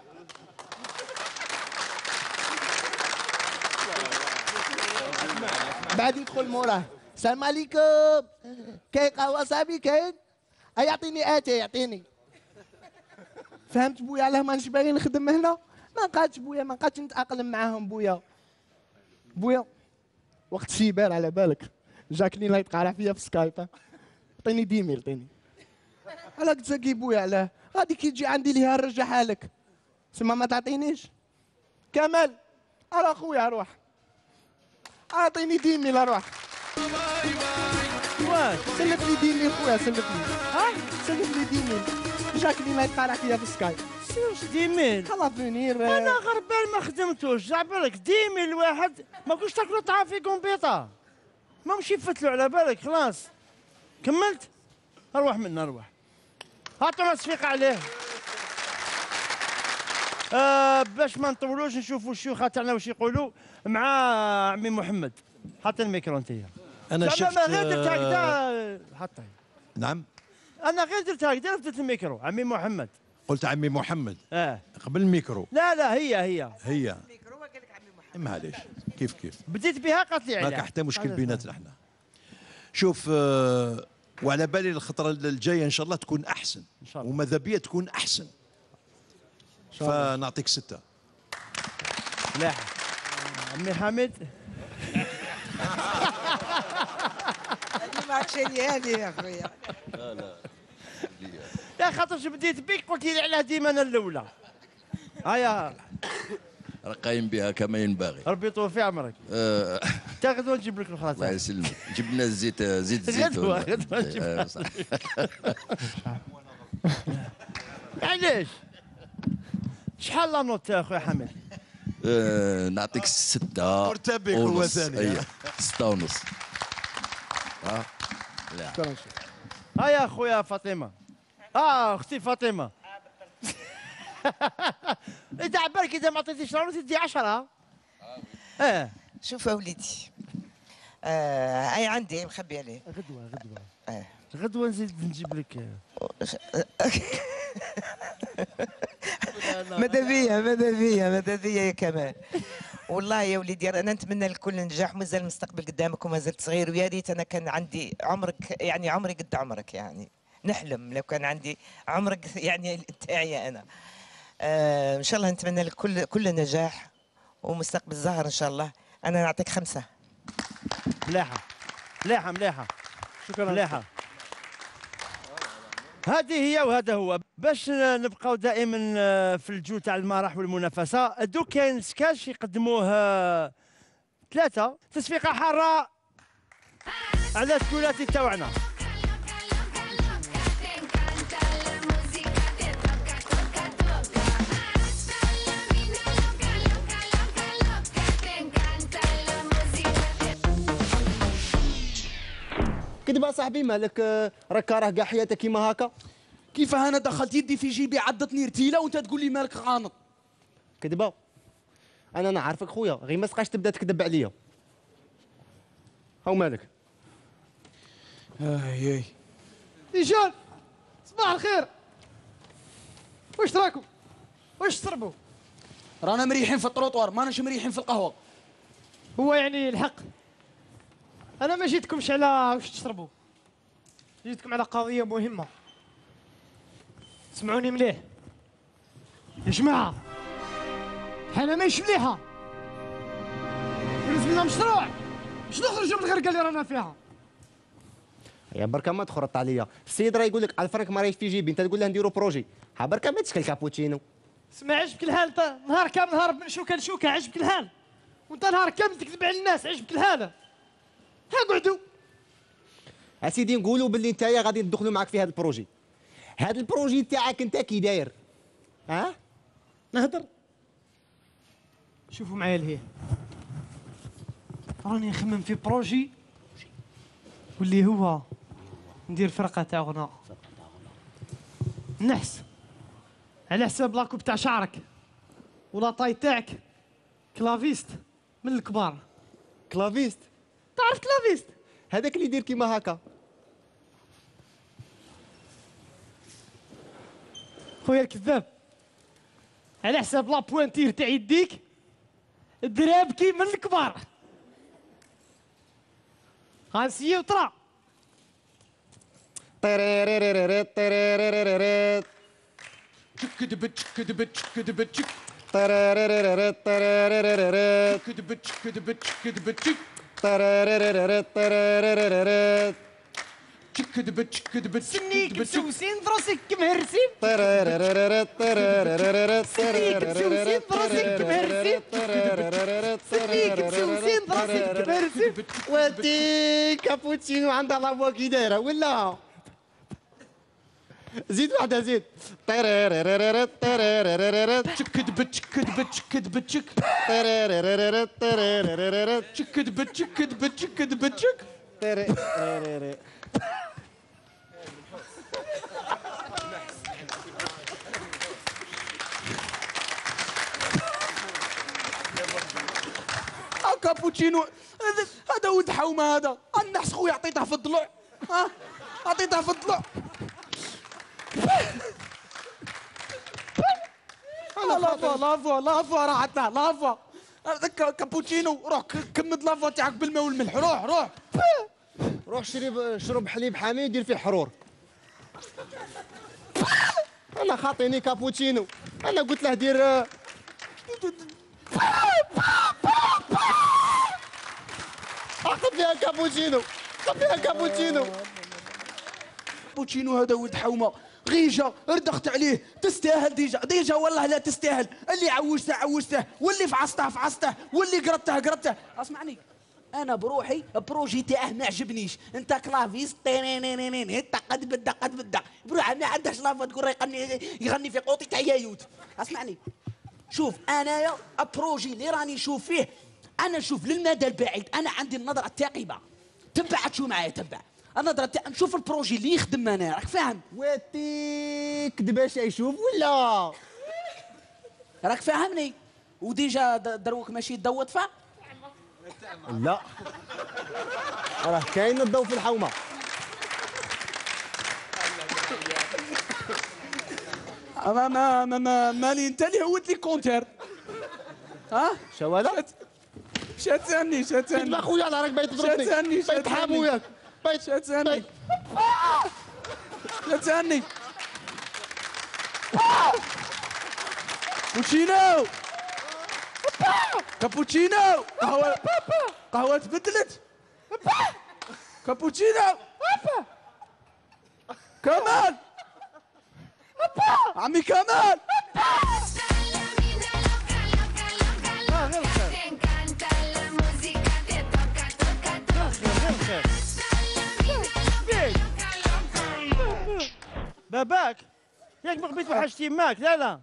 بعد يدخل موراه السلام عليكم كاين قهوه صاحبي كاين يعطيني اتي يعطيني. فهمت بويا علاه مانيش باغي نخدم هنا. ما نقادش بويا ما نقادش نتاقلم معاهم بويا. بويا وقت شيبان على بالك جاكلين لا يتقارع فيا في سكايب. عطيني ديميل عطيني. علاك تزكي بويا علاه غادي كي تجي عندي ليها نرجعها لك. سما ما تعطينيش كمال ارا خويا روح اعطيني ديميل اروح. واش سلف لي ديميل خويا سلف لي. ها سلف لي ديميل جاكلين لا يتقارع فيا في سكايب. واش ديميل خلا فينير. انا غربان ما خدمتوش جا بالك ديميل واحد ما كنتش تاكلوا طعام في كمبيوتر ما مشي فتلوا على بالك خلاص. كملت اروح منا اروح. هاتوا تصفيق عليه. آه باش ما نطولوش نشوفوا الشيوخ تاعنا واش يقولوا مع عمي محمد. حط الميكرو انت. انا شفت ما غير درت هكذا حطها. نعم انا غير درت هكذا ردت الميكرو عمي محمد. قلت عمي محمد اه قبل الميكرو. لا لا هي هي هي معليش كيف كيف بديت بها قالت لي ما كان حتى مشكل بيناتنا احنا. شوف آه وعلى بالي الخطره الجايه ان شاء الله تكون احسن ان شاء الله وماذا بيا تكون احسن. فنعطيك ستة. لا عمي حامد ما عادش هذه يا خويا. لا لا لا خاطرش بديت بيك قلت لي علاه ديما انا الاولى. هيا راه قايم بها كما ينبغي. ربي يطول في عمرك. آه. تا غدوه نجيب لك الاخرى. الله يسلمك جبنا الزيت زيت الزيتون. غدوه غدوه نجيب علاش شحال لا نوت اخويا حميد؟ آه نعطيك ستة مرتبك هو ثاني. اييه ستة ونص. ها لا هيا اخويا فاطمه. اه اختي فاطمه. انت عبالك اذا ما عطيتيش لا نوت تدي عشرة. اه شوف اوليدي آه هاي عندي مخبي عليه. غدوه غدوه آه. غدوه نزيد نجيب لك. ماذا بيا ماذا بيا ماذا بيا يا كمال. والله يا وليدي انا نتمنى لكل نجاح ومازال المستقبل قدامك ومازلت صغير ويا ريت انا كان عندي عمرك يعني عمري قد عمرك يعني نحلم لو كان عندي عمرك يعني تاعي انا. آه ان شاء الله نتمنى لك كل كل نجاح ومستقبل زاهر ان شاء الله. انا نعطيك خمسه. مليحه مليحه مليحه شكرا مليحه. هذه هي وهذا هو. باش نبقاو دائما في الجو تاع المرح والمنافسه، دوك كاين سكاش يقدموه ثلاثه تصفيقه حاره على الثلاثي تاعنا. كدبا صاحبي مالك راك راه كاع حياتك كيما هكا. كيف انا دخلت يدي في جيبي عضتني رتيله وانت تقول لي مالك غامض؟ كدبا انا نعرفك خويا، غير ما تبقاش تبدا تكذب عليا. هاو مالك. اي اي رجال صباح الخير. واش راكم؟ واش تشربوا؟ رانا مريحين في الطروطوار، ماناش مريحين في القهوه. هو يعني الحق انا ما جيتكمش على واش تشربوا، جيتكم على قضيه مهمه. اسمعوني مليح يا جماعه، حنا ماهيش مليحه، لازمنا مشروع باش نخرجوا من الغرقه اللي رانا فيها. يا بركه ما تخرط عليا، السيد راه يقول لك الفرنك ما راهيش في جيبي، انت تقول له نديروا بروجي. ها بركه ما تشكل كابوتشينو. اسمع عجبك الحال، انت نهار كامل هارب من شوكه لشوكه، عجبك الحال، وانت نهار كامل تكذب على الناس، عجبك الحال. ها قعدوا اسيدي نقولوا باللي نتايا غادي ندخلوا معاك في هذا البروجي. هذا البروجي تاعك انت كي داير؟ ها؟ نهضر. شوفوا معايا لهيه، راني نخمم في بروجي واللي هو ندير فرقه تاع غناء نحس على حساب لاكوب تاع شعرك ولا طاي تاعك كلافيست من الكبار. كلافيست؟ تعرف كلافيست؟ هذاك اللي يدير كيما هكا. خويا الكذاب، على حساب لا بوانتير تاع يديك الدراب كي من الكبار. غنسيو طرا طيريريريريت طيريريريريت تكدب تكدب تكدب تك طيريريريريت طيريريريت تكدب تكدب تكدب تك طيريريريريت طيريريريريت تكدب تكدب سنيك بسوسين دراسك مهرسين طيريريريريت طيريريريريت سنيك بسوسين دراسك مهرسين سنيك بسوسين دراسك مهرسين. ودي كابوتشينو عندها لافوا كي دايره ولا؟ زيد واحده زيد. طيريريريريت طيريريريريت تكدب تكدب تكدب تك طيريريريريت طيريريريريت تكدب تكدب تكدب تك طيريريريريت. كابوتشينو هذا هذا ولد حومه، هذا النحس خويا عطيته في الضلوع. ها عطيته في الضلوع. لافا لافا لافا راه عطاه لافا. هذاك كابوتشينو روح كمد لافا تاعك بالماء والملح. روح روح روح شرب شرب حليب حامي دير فيه حرور. انا خاطيني كابوتشينو، انا قلت له دير اخذ فيها كابوتشينو، خذ فيها كابوتشينو. كابوتشينو هذا ولد حومه، غيجه ردخت عليه، تستاهل ديجا ديجا والله لا تستاهل. اللي عوجته عوجته، واللي فعصته فعصته، واللي قربته قربته. اسمعني انا بروحي بروجي تاعه ما عجبنيش. انت كلافيس طينينينين انت قد بدا قد بدا بروحه ما عندهاش لافا تقول يغني يغني في قوطي تاع يايوت. اسمعني شوف انايا بروجي اللي راني نشوف فيه، انا نشوف للمدى البعيد. انا عندي النظره الثاقبه. تبع تشوف معايا تبع النظره تاع نشوف البروجي اللي يخدم انا، راك فاهم؟ واتيك دباش يشوف ولا راك فاهمني؟ وديجا دروك ماشي تدوت فا؟ لا راه كاين الضوء في الحومه. ما ما ما ما مالي انت اللي هوت لي كونتر. ها شو هذا؟ شاتاني شاتاني ما خويا راك باغي تضربني. شاتاني باغي تحامو ياك شاتاني تهني. كابوتشينو كابوتشينو قهوة قهوة تبدلت. كابوتشينو كمال عمي كمال. باباك ياك ما قبيت وحشتي ماك. لا لا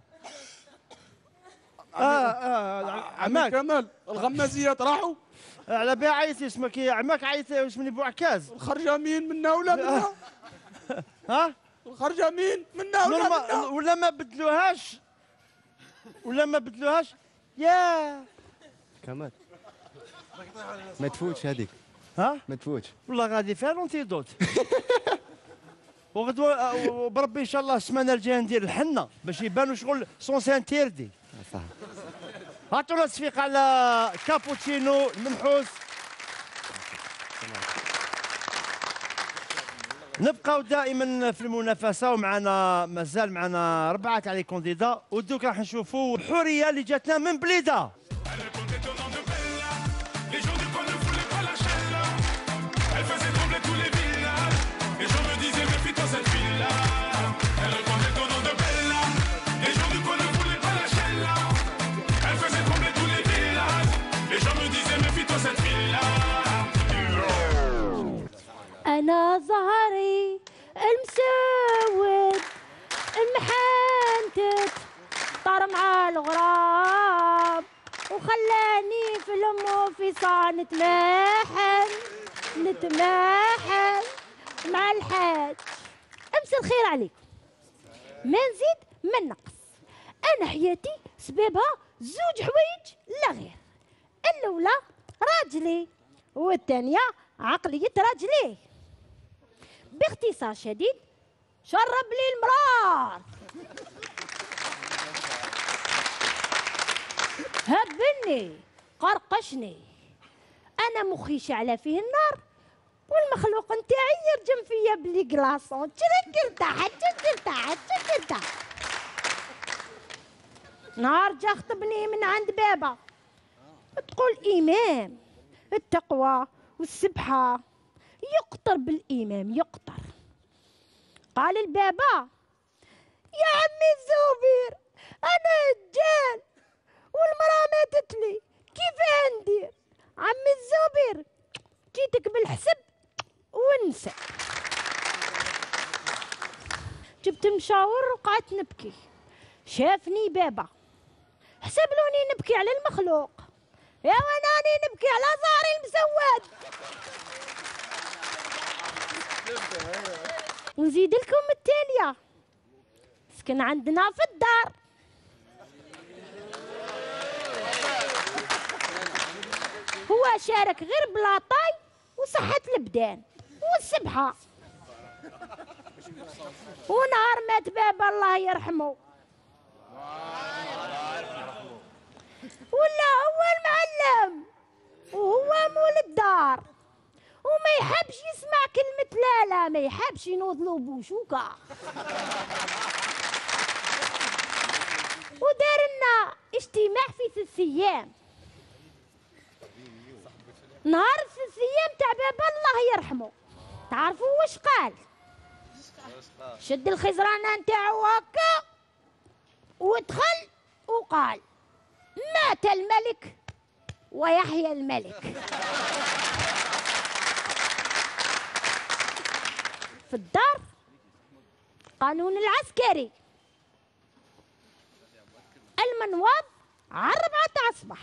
اه اه عمي عماك كمال الغمازيات راحوا. على بها عيط اسمك يا عماك عيط اسمني بوعكاز. الخرجة مين منا ولا منا؟ ها الخرجة مين منا ولا منا؟ ولا ما بدلوهاش ولا ما بدلوهاش يا كمال ما تفوتش هذيك. ها ما تفوتش والله غادي فيها لونتيدوت. وغدوه بربي ان شاء الله السمانه الجايه ندير الحنه باش يبانوا شغل سون سانتيردي. صح. عطونا تصفيق على كابوتشينو المنحوس. نبقاو دائما في المنافسه ومعنا مازال معنا اربعه تاع لي كونديدا ودوك راح نشوفوا الحوريه اللي جاتنا من بليده. أنا ظهري المسود المحنتت طار مع الغراب وخلاني في الأم وفي صان نتماحن نتماحن مع الحاج. أمس الخير عليكم. ما نزيد ما نقص. أنا حياتي سببها زوج حوايج لا غير. الأولى راجلي والثانية عقلية راجليه. باختصار شديد شرب لي المرار هبني قرقشني. انا مخي شعله فيه النار والمخلوق نتاعي يرجم فيا بلي كلاصون. تشرك ارتاحت تشرك ارتاحت تشرك ارتاحت. نهار جا خطبني من عند بابا تقول إمام التقوى والسبحة يقطر بالإمام يقطر. قال البابا يا عمي الزوبير أنا رجال والمرأة ماتت لي كيف ندير؟ عمي الزوبير جيتك بالحسب ونسى. جبت مشاور وقعدت نبكي. شافني بابا حسب لوني نبكي على المخلوق. يا وناني نبكي على ظهري المسود. ونزيد لكم التالية سكن عندنا في الدار هو شارك غير بلاطاي وصحة البدان والسبحة. ونهار مات بابا الله يرحمه ولا هو المعلم وهو مول الدار وما يحبش يسمع كلمة لا لا ما يحبش ينوضلو بوشوكا. ودار لنا اجتماع في ثلاث ايام. نهار ثلاث ايام تاع بابا الله يرحمه تعرفوا واش قال؟ شد الخزرانه نتاعو هكا ودخل وقال مات الملك ويحيى الملك. في الدار قانون العسكري المنواض على الربعة تاع الصباح،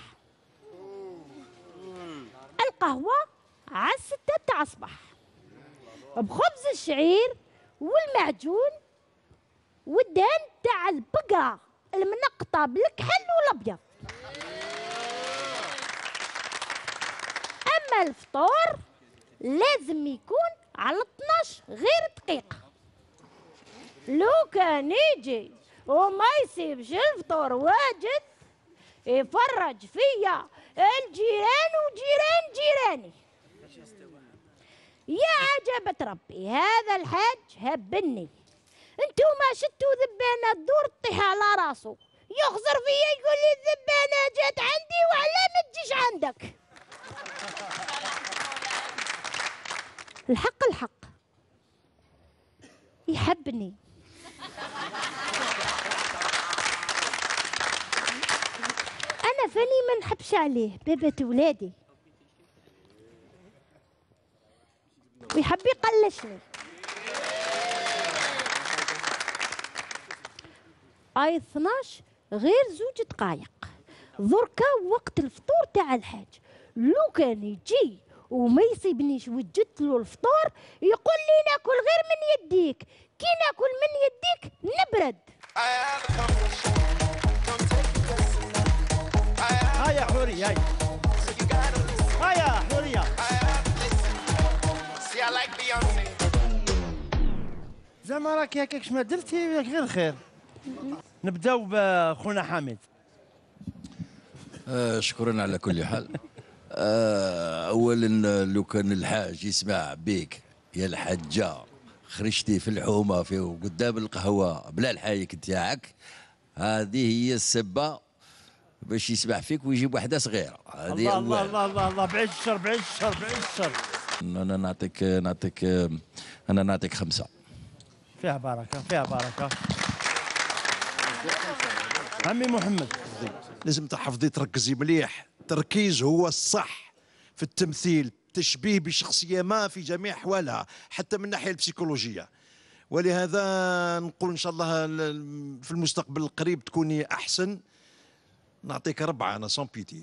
القهوة على الستة تاع الصباح، بخبز الشعير والمعجون والدهن تاع البقرة المنقطة بالكحل والابيض. اما الفطور لازم يكون على اثناش غير دقيقة. لو كان يجي وما يسيبش الفطور واجد يفرج فيا الجيران وجيران جيراني. يا عجبة ربي هذا الحاج هبني انتوما شتوا ذبانه تدور تطيح على راسو، يخزر فيا يقول لي الذبانه جات عندي وعلى ما تجيش عندك. الحق الحق يحبني. انا فاني ما نحبش عليه بابة ولادي ويحب يقلشني. اي اثناش غير زوج دقايق دركا وقت الفطور تاع الحاج. لو كان يجي وما يصيبنيش وجدت له الفطور يقول لي ناكل غير من يديك، كي ناكل من يديك نبرد. هيا حورية هيا هيا حورية. زعما راك هكاك شما درتي ياك غير خير. نبداو بخونا حامد. آه شكرا على كل حال. آه اولا لو كان الحاج يسمع بيك يا الحاجه خرجتي في الحومه في قدام القهوه بلا الحايك تاعك، هذه هي السبه باش يسمع فيك ويجيب واحده صغيره. هذه الله الله الله الله الله بعيد الشر بعيد الشر بعيد الشر. انا نعطيك نعطيك انا نعطيك خمسه. فيها بركه فيها بركه. عمي محمد لازم تحفظي تركزي مليح. التركيز هو الصح في التمثيل، تشبيه بشخصيه ما في جميع احوالها حتى من الناحيه البسيكولوجيه. ولهذا نقول ان شاء الله في المستقبل القريب تكوني احسن. نعطيك ربعه انا سون بيتي.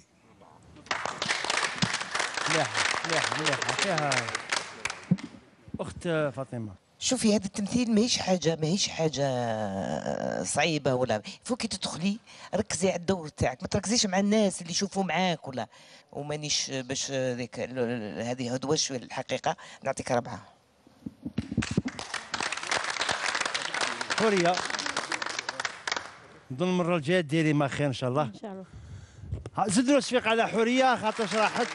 مليحه مليحه مليحه فيها. اخت فاطمه شوفي هذا التمثيل ماهيش حاجه ماهيش حاجه صعيبه ولا فوكي تدخلي ركزي على الدور تاعك، ما تركزيش مع الناس اللي يشوفوا معاك ولا ومانيش باش ذيك هذه هدوش الحقيقه. نعطيك ربعه. حوريه نظن المره الجايه ديري ما خير ان شاء الله. ان شاء الله. زدنا تصفيق على حوريه خاطر شرحت.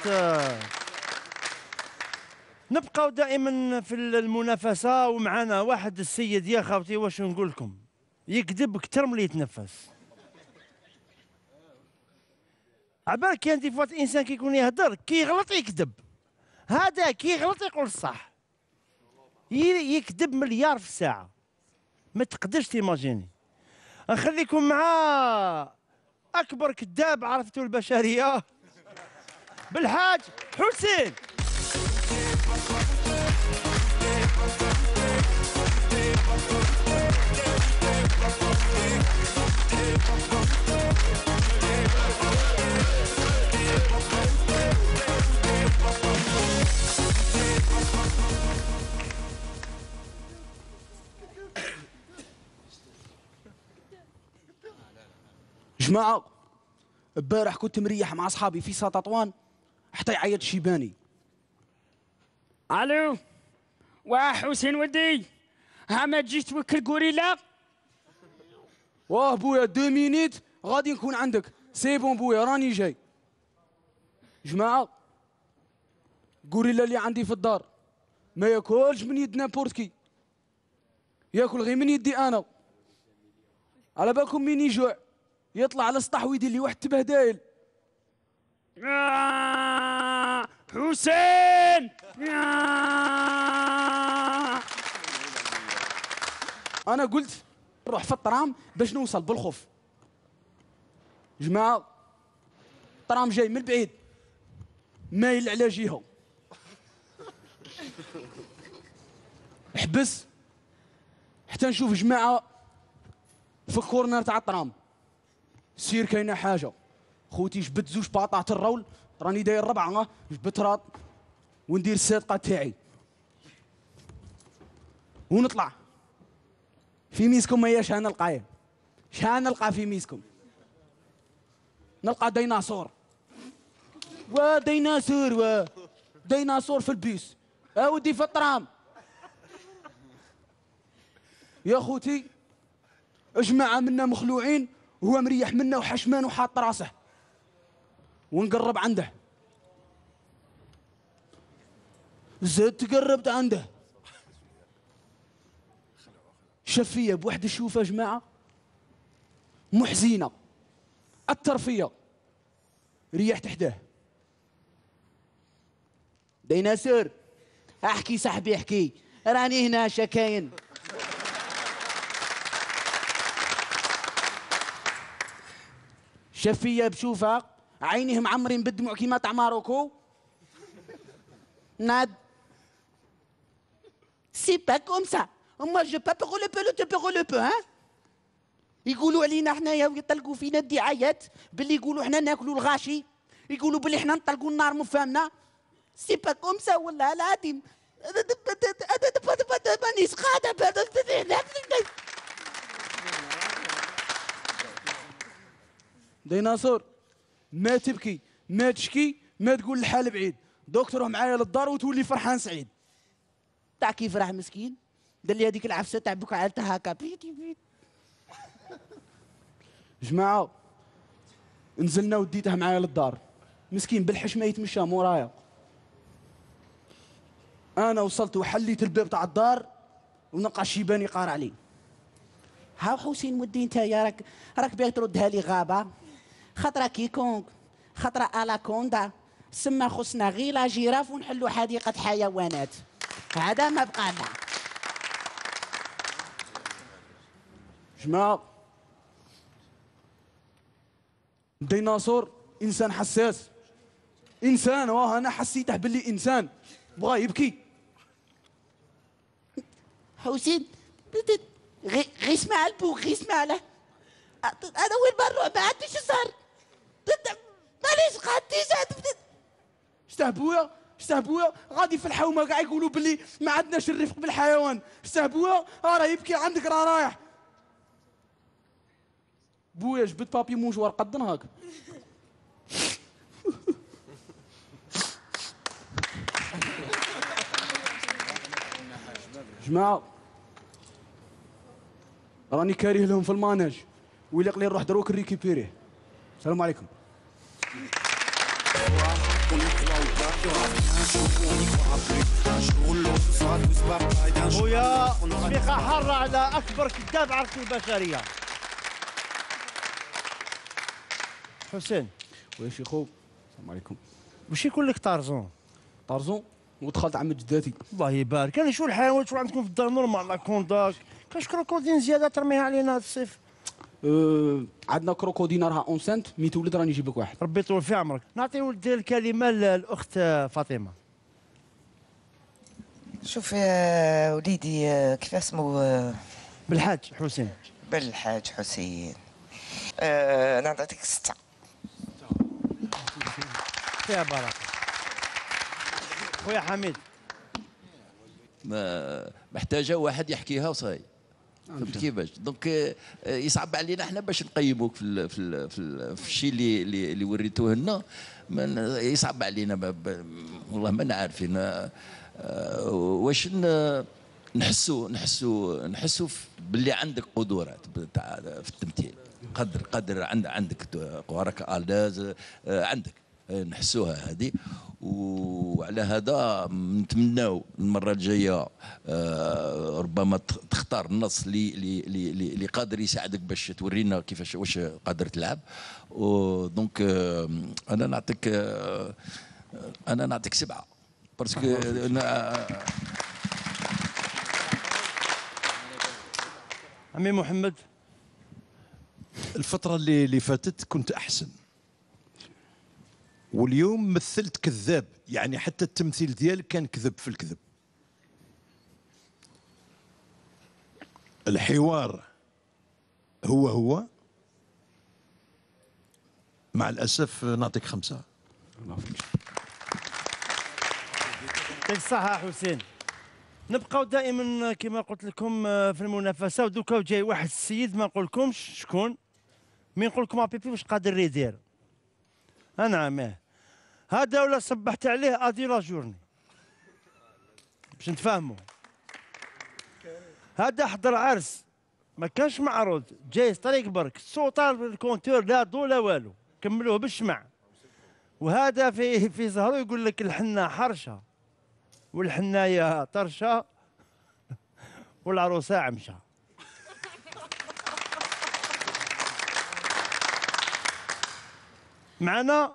نبقاو دائما في المنافسه ومعنا واحد السيد يا خاوتي واش نقول لكم يكذب اكثر من اللي يتنفس. عبالك كاين دي فوات الانسان كيكون يهدر كي يغلط يكذب، هذا كي يغلط يقول الصح. يكذب مليار في الساعه ما تقدرش تيماجيني. نخليكم مع اكبر كذاب عرفتوا البشريه بالحاج حسين. جماعة البارح كنت مريح مع أصحابي في سططوان حتى يعيط شيباني. الو واه حسين ودي ها ما تجيش توكل غوريلا؟ واه بويا دو مينيت غادي نكون عندك. سي بون بويا راني جاي. جماعة غوريلا اللي عندي في الدار ما ياكلش من يد نابورت كي، ياكل غير من يدي انا. على بالكم مين يجوع يطلع على السطح ويدير لي واحد تبهدايل. آه حسين انا قلت نروح في الطرام باش نوصل بالخوف. جماعه الطرام جاي من بعيد مايل على جهه، حبس حتى نشوف جماعه في الكورنر تاع الطرام. سير كاينه حاجه خوتي. جبت زوج باطاط الرول راني داير ربعه، جبت راط وندير الصادقه تاعي ونطلع. في ميسكم هيا شحال نلقاه؟ شحال نلقى في ميسكم؟ نلقى ديناصور. وا ديناصور وا ديناصور في البيس. اودي في الطرام يا خوتي. جماعه منا مخلوعين وهو مريح منا وحشمان وحاط راسه. ونقرب عنده زدت قربت عنده شاف فيا بواحد الشوفه يا جماعه محزنه، الترفيه، ريحت حداه. ديناصور احكي صاحبي احكي، راني هنا شكاين. شاف فيا بشوفه عينيه معمرين بالدموع كيما تاع ماروكو. ناد سي با كوم سا، moi je pas pour le peu le pour le peu ها. يقولوا علينا حنايا ويطلقوا فينا الدعايات باللي يقولوا حنا ناكلوا الغاشي، يقولوا باللي حنا نطلقوا النار من فمنا. سي با كوم سا والله العظيم. مانيش قاعده. ديناصور ما تبكي ما تشكي ما تقول الحال بعيد، دوك تروح معايا للدار وتولي فرحان سعيد. تاع كيف راح مسكين دار لي هذيك العفسه تاع بك عالتها هكا بيتي بيت. جماعه نزلنا وديته معايا للدار، مسكين بالحشمه يتمشى مورايا. انا وصلت وحليت الباب تاع الدار ونلقى الشيباني قارع علي. هاو حسين ودي انت يا راك راك باغي تردها لي غابه، خطره كيكونغ خطره الاكوندا، سما خصنا غير لا جيراف ونحلوا حديقه حيوانات، هذا ما بقى لنا. جماعه الديناصور انسان حساس، انسان واه انا حسيته باللي انسان بغى يبكي. حسين غي غي اسمع البو غي اسمع له، انا وين بنروح ما عنديش صار، مانيش قاديش. شتاه بويا شتاه بويا غادي في الحومه كاع يقولوا باللي ما عندناش الرفق بالحيوان. شتاه بويا راه يبكي عندك راه رايح. بويا جبت بابي موجوار قد نهاك. جماعه راني كاره لهم في الماناج، ويليق لي نروح دروك نريكيبيريه. السلام عليكم. خويا تصفيقة حارة على أكبر كذاب عرفت البشرية. حسين ويا شيخو السلام عليكم. واش يقول لك طارزون؟ طارزون ودخلت عند جداتي. الله يبارك. انا شو الحيوانات شو عندكم في الدار نورمال؟ لا كونداك كاش كروكودين زياده ترميها علينا هذا الصيف. أه عندنا كروكودينا راها اونسنت مي تولد راني نجيب لك واحد. ربي يطول في عمرك. نعطي ولد الكلمه للاخت فاطمه. شوف يا وليدي كيف اسمه؟ بالحاج حسين. بالحاج حسين. أه انا نعطيك ستة. فيها بركه. خويا حميد ما محتاجه واحد يحكيها وصاي. فهمت كيفاش؟ دونك يصعب علينا احنا باش نقيموك في ال في ال في, ال في الشيء اللي اللي, اللي وريتوه لنا. يصعب علينا والله ما عارفين واش نحسوا نحسوا نحسوا باللي عندك قدرات في التمثيل. قدر قدر عند عندك راك الاز عندك نحسوها هذه. وعلى هذا نتمناو المره الجايه آه ربما تختار النص اللي اللي اللي قادر يساعدك باش تورينا كيفاش واش قادر تلعب. دونك آه انا نعطيك آه انا نعطيك سبعه باسكو عمي محمد. الفتره اللي اللي فاتت كنت احسن، واليوم مثلت كذاب، يعني حتى التمثيل ديالك كان كذب في الكذب. الحوار هو هو مع الأسف نعطيك خمسة. يعطيك الصحة حسين. نبقاو دائما كما قلت لكم في المنافسة، ودوكا جاي واحد السيد ما نقولكمش شكون، مين نقول لكم ابيبي واش قادر يدير. نعم هذا ولا صبحت عليه ادي لا جورني باش نتفاهموا. هذا حضر عرس ما كانش معروض، جاي طريق برك صوت الكونتور لا ضو لا والو، كملوه بالشمع. وهذا في في ظهره يقول لك الحنه حرشه والحنايه طرشه والعروسه عمشه. معنا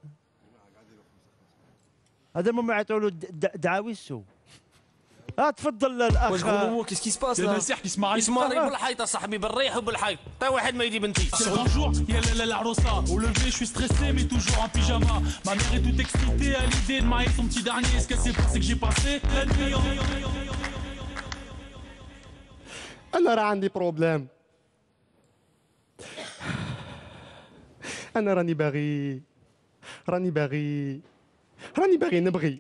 هذا ما يعطوا له دعاوي السوء. اه تفضل الاخ. واش هو كيس كي سباس لا المسيح كيسمع يسماري بالحيط صاحبي بالريح وبالحيط. طيب واحد ما يدي بنتي. Bonjour, يا لا لا العروسة. Au lever, je suis stressé mais toujours en pyjama. Ma mère est toute excitée à l'idée de marier son petit dernier. Ce qu'elle sait pas c'est que j'ai passé la nuit en... أنا راه عندي بروبليم. أنا راني باغي راني باغي راني باغي نبغي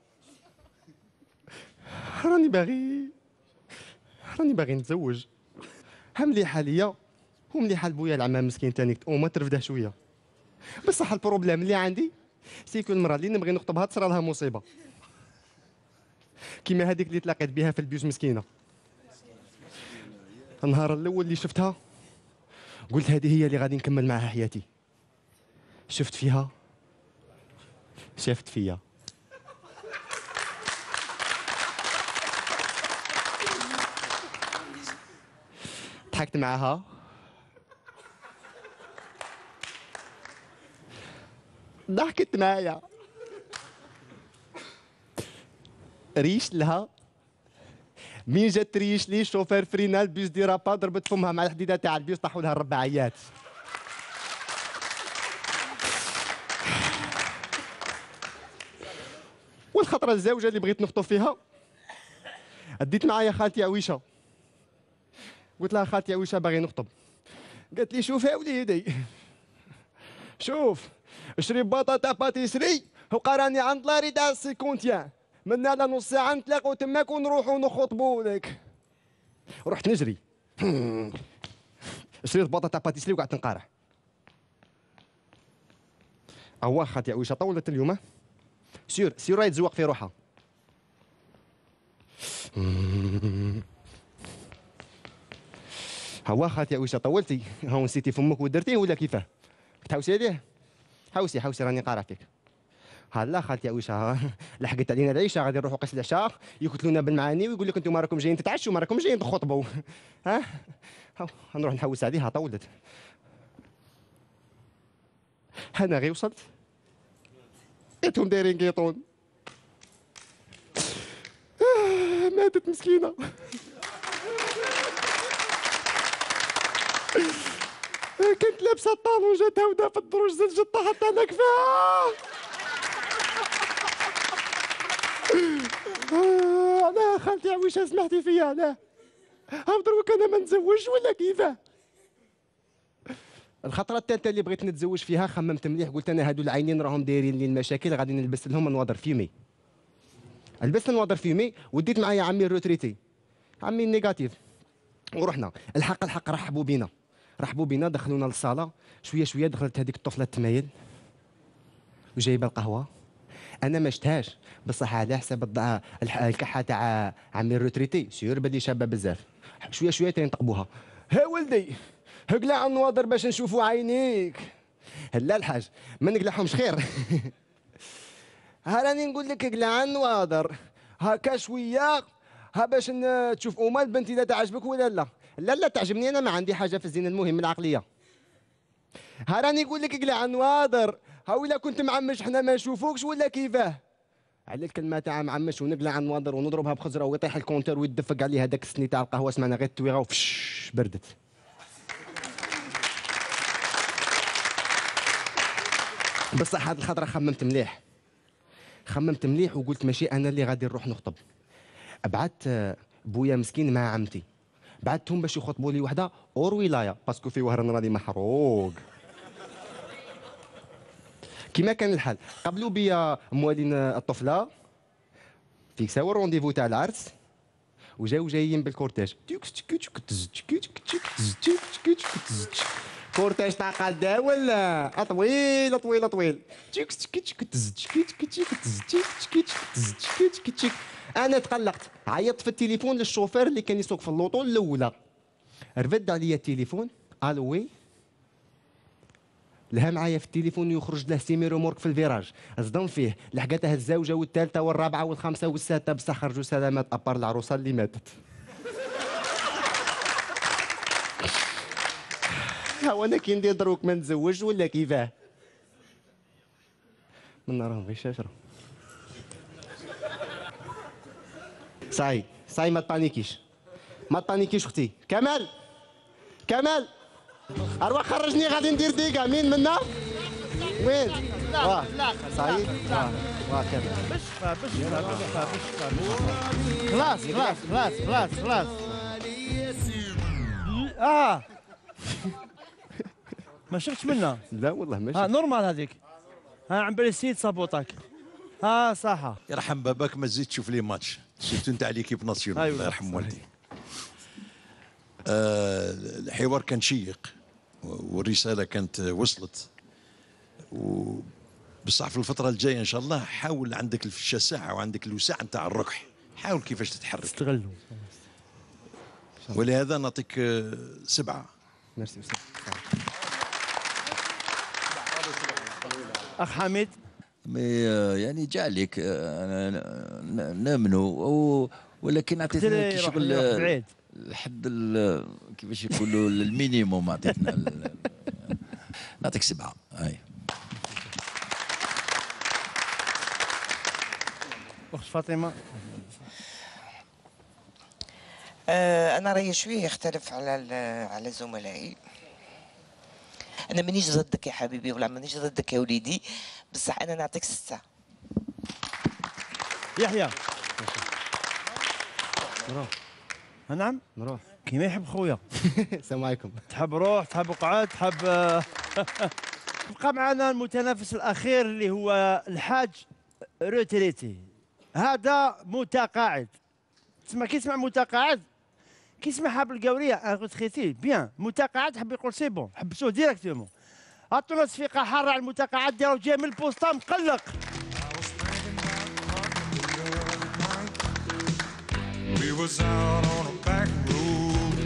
راني باغي راني باغي نتزوج. ها مليحة ليا ومليحة لبويا العمام مسكين تاني وما ترفده شوية. بصح البروبليم اللي عندي سيكو المرأة اللي نبغي نخطبها تصرى لها مصيبة كيما هذيك اللي تلاقيت بها في البيوت مسكينة. النهار الأول اللي شفتها قلت هذه هي اللي غادي نكمل معها حياتي. شفت فيها شفت فيا. ضحكت معها ضحكت معايا ريش لها. مين جات تريش لي شوفير فرينا البيس ديرابا ضربت فمها مع الحديده تاع البيس طاحوا لها الرباعيات. والخطره الزوجه اللي بغيت نخطب فيها اديت معايا خالتي عويشه قلت لها خالتي عويشه باغي نخطب. قالت لي شوف يا وليدي شوف اشري بطاطا باتيسري وقراني عند لاري تاع السيكونتيان من على نص ساعه نتلاقوا تماك ونروحوا نخطبوا لك. رحت نجري شريت بطاطا باتيسري وقعدت نقارع. هو خالتي عويشه طولت اليوم سير سير راهي تزوق في روحها. هو خالتي عويشه طولتي هاو نسيتي فمك ودرتيه ولا كيفاه؟ تحوسي عليه؟ حوسي حوسي راني قارع فيك. هلا خالتي عويشه لحقت علينا العيشه غادي نروحوا قص العشاء يقتلونا بالمعاني ويقول لك انتم راكم جايين تتعشوا ما راكم جايين تخطبوا. ها نروح نحوس عليها طولت. انا غير وصلت لقيتهم دايرين قيطون. آه ماتت مسكينه. كنت لابسه الطالون جات هوده في الدروج زلجت طاحت انا كفاها. آه لا خالتي عويشه سمحتي فيا لا هاو دروك انا ما نتزوجش ولا كيفاه. الخطره الثالثه اللي بغيت نتزوج فيها خممت مليح قلت انا هادو العينين راهم دايرين لي المشاكل غادي نلبس لهم نواضر فيمي. لبست نواضر فيمي وديت معايا عمي الروتريتي عمي النيجاتيف ورحنا الحق الحق رحبوا بينا رحبوا بينا دخلونا للصاله شويه شويه دخلت هذيك الطفله التمايل وجايبه القهوه. انا ما شتهاش بصح على حساب الكحه تاع عمي الروتريتي سيور بلي شابه بزاف. شويه شويه تنطقبوها ها ولدي اقلع النواظر باش نشوفوا عينيك. لا الحاج ما نقلعهمش خير. ها راني نقول لك اقلع النواظر هكا شويه ها باش تشوف أمال البنت اذا تعجبك ولا لا. لا لا تعجبني انا ما عندي حاجه في الزين المهم العقليه. ها راني نقول لك اقلع النواظر ها ولا كنت معمش حنا ما نشوفوكش ولا كيفاه. على الكلمه تاع معمش ونقلع النواظر ونضربها بخزره ويطيح الكونتر ويدفق عليه هذاك السني تاع القهوه سمعنا غير التويغه وفش بردت. بصح هاد الخطره خممت مليح خممت مليح وقلت ماشي انا اللي غادي نروح نخطب. بعثت بويا مسكين مع عمتي بعثتهم باش يخطبوا لي وحده اور ولايه باسكو في وهران راني محروق. كيما كان الحال قبلوا بيا موالين الطفله فيكساو الرونديفو تاع العرس وجاو جايين بالكورتاج كورتاج تاع قاده ولا طويل طويل طويل. انا تقلقت عيطت في التليفون للشوفير اللي كان يسوق في اللوطو الاولى. رفد عليا التليفون الو وي لها معايا في التليفون يخرج له سيمي رومورك في الفيراج صدم فيه لحقتها الزوجه والثالثه والرابعه والخامسه والسادسه بصح خرجوا سلامات ابار العروسه اللي ماتت. ها وانا كي ندير دروك ما نتزوج ولا كيفاه. من راهم غير شاشره. صاي صاي ما تبانيكيش ما تبانيكيش اختي. كمال كمال اروح خرجني غادي ندير ديكا. مين منا؟ وين؟ واه صاي واه واه كمال. بشفى بشفى بشفى بشفى. خلاص خلاص خلاص خلاص خلاص. اه ما شفتش منها. لا والله ماشي. ها نورمال هذيك. ها عم بالي السيد صابوطك. ها صح. يرحم باباك ما تزيد تشوف لي ماتش سيرتو انت على ليكيب ناسيونال. أيوة الله يرحم والدي. آه الحوار كان شيق والرساله كانت وصلت. و بصح في الفتره الجايه ان شاء الله حاول عندك الشساعه وعندك الوسع نتاع الركح، حاول كيفاش تتحرك استغلوا. ولهذا نعطيك سبعه. ميرسي ميرسي. اخ حميد. مي يعني جا عليك انا نامنوا ولكن عطيتنا شغل بعيد لحد كيفاش يقولوا المينيموم عطيتنا. نعطيك سبعه. هاي اخت فاطمه. آه انا رايي شويه يختلف على على زملائي. انا مانيش ضدك يا حبيبي ولا مانيش ضدك يا وليدي، بصح انا نعطيك ستة. يحيى نروح. نعم نروح كيما يحب خويا. السلام عليكم. تحب روح تحب قعد تحب. بقى معنا المتنافس الاخير اللي هو الحاج روتريتي. هذا متقاعد. تسمع كي تسمع متقاعد كي يسمعها بالقوريه ان روتريتي بيان. متقاعد حب يقول سي بون حبسوه ديريكتومون. عطونا تصفيقه حاره على المتقاعد ديالو جاي من البوسطه مقلق. We was out on a back road.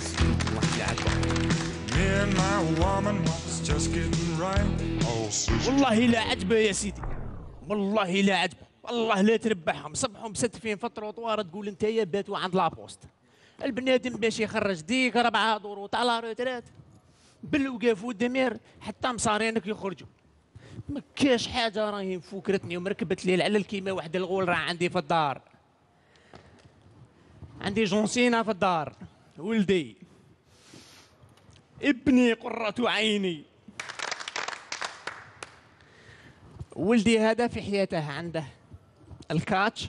Me and my woman was just getting right. Oh, والله لا عجبه يا سيدي، والله لا عجبه، والله لا تربحهم. صبحوا مستفين في التروطوار تقول انت يا باتوا عند لابوست. البنادم باش يخرج ديك ربعه دورو تاع لا روتريت بالوقاف والدمير حتى مصارينك يخرجوا. ما كاش حاجه راهي مفكرتني ومركبت لي العلل كيما واحد الغول راه عندي في الدار. عندي جونسينا في الدار ولدي ابني قرة عيني. ولدي هذا في حياته عنده الكاتش،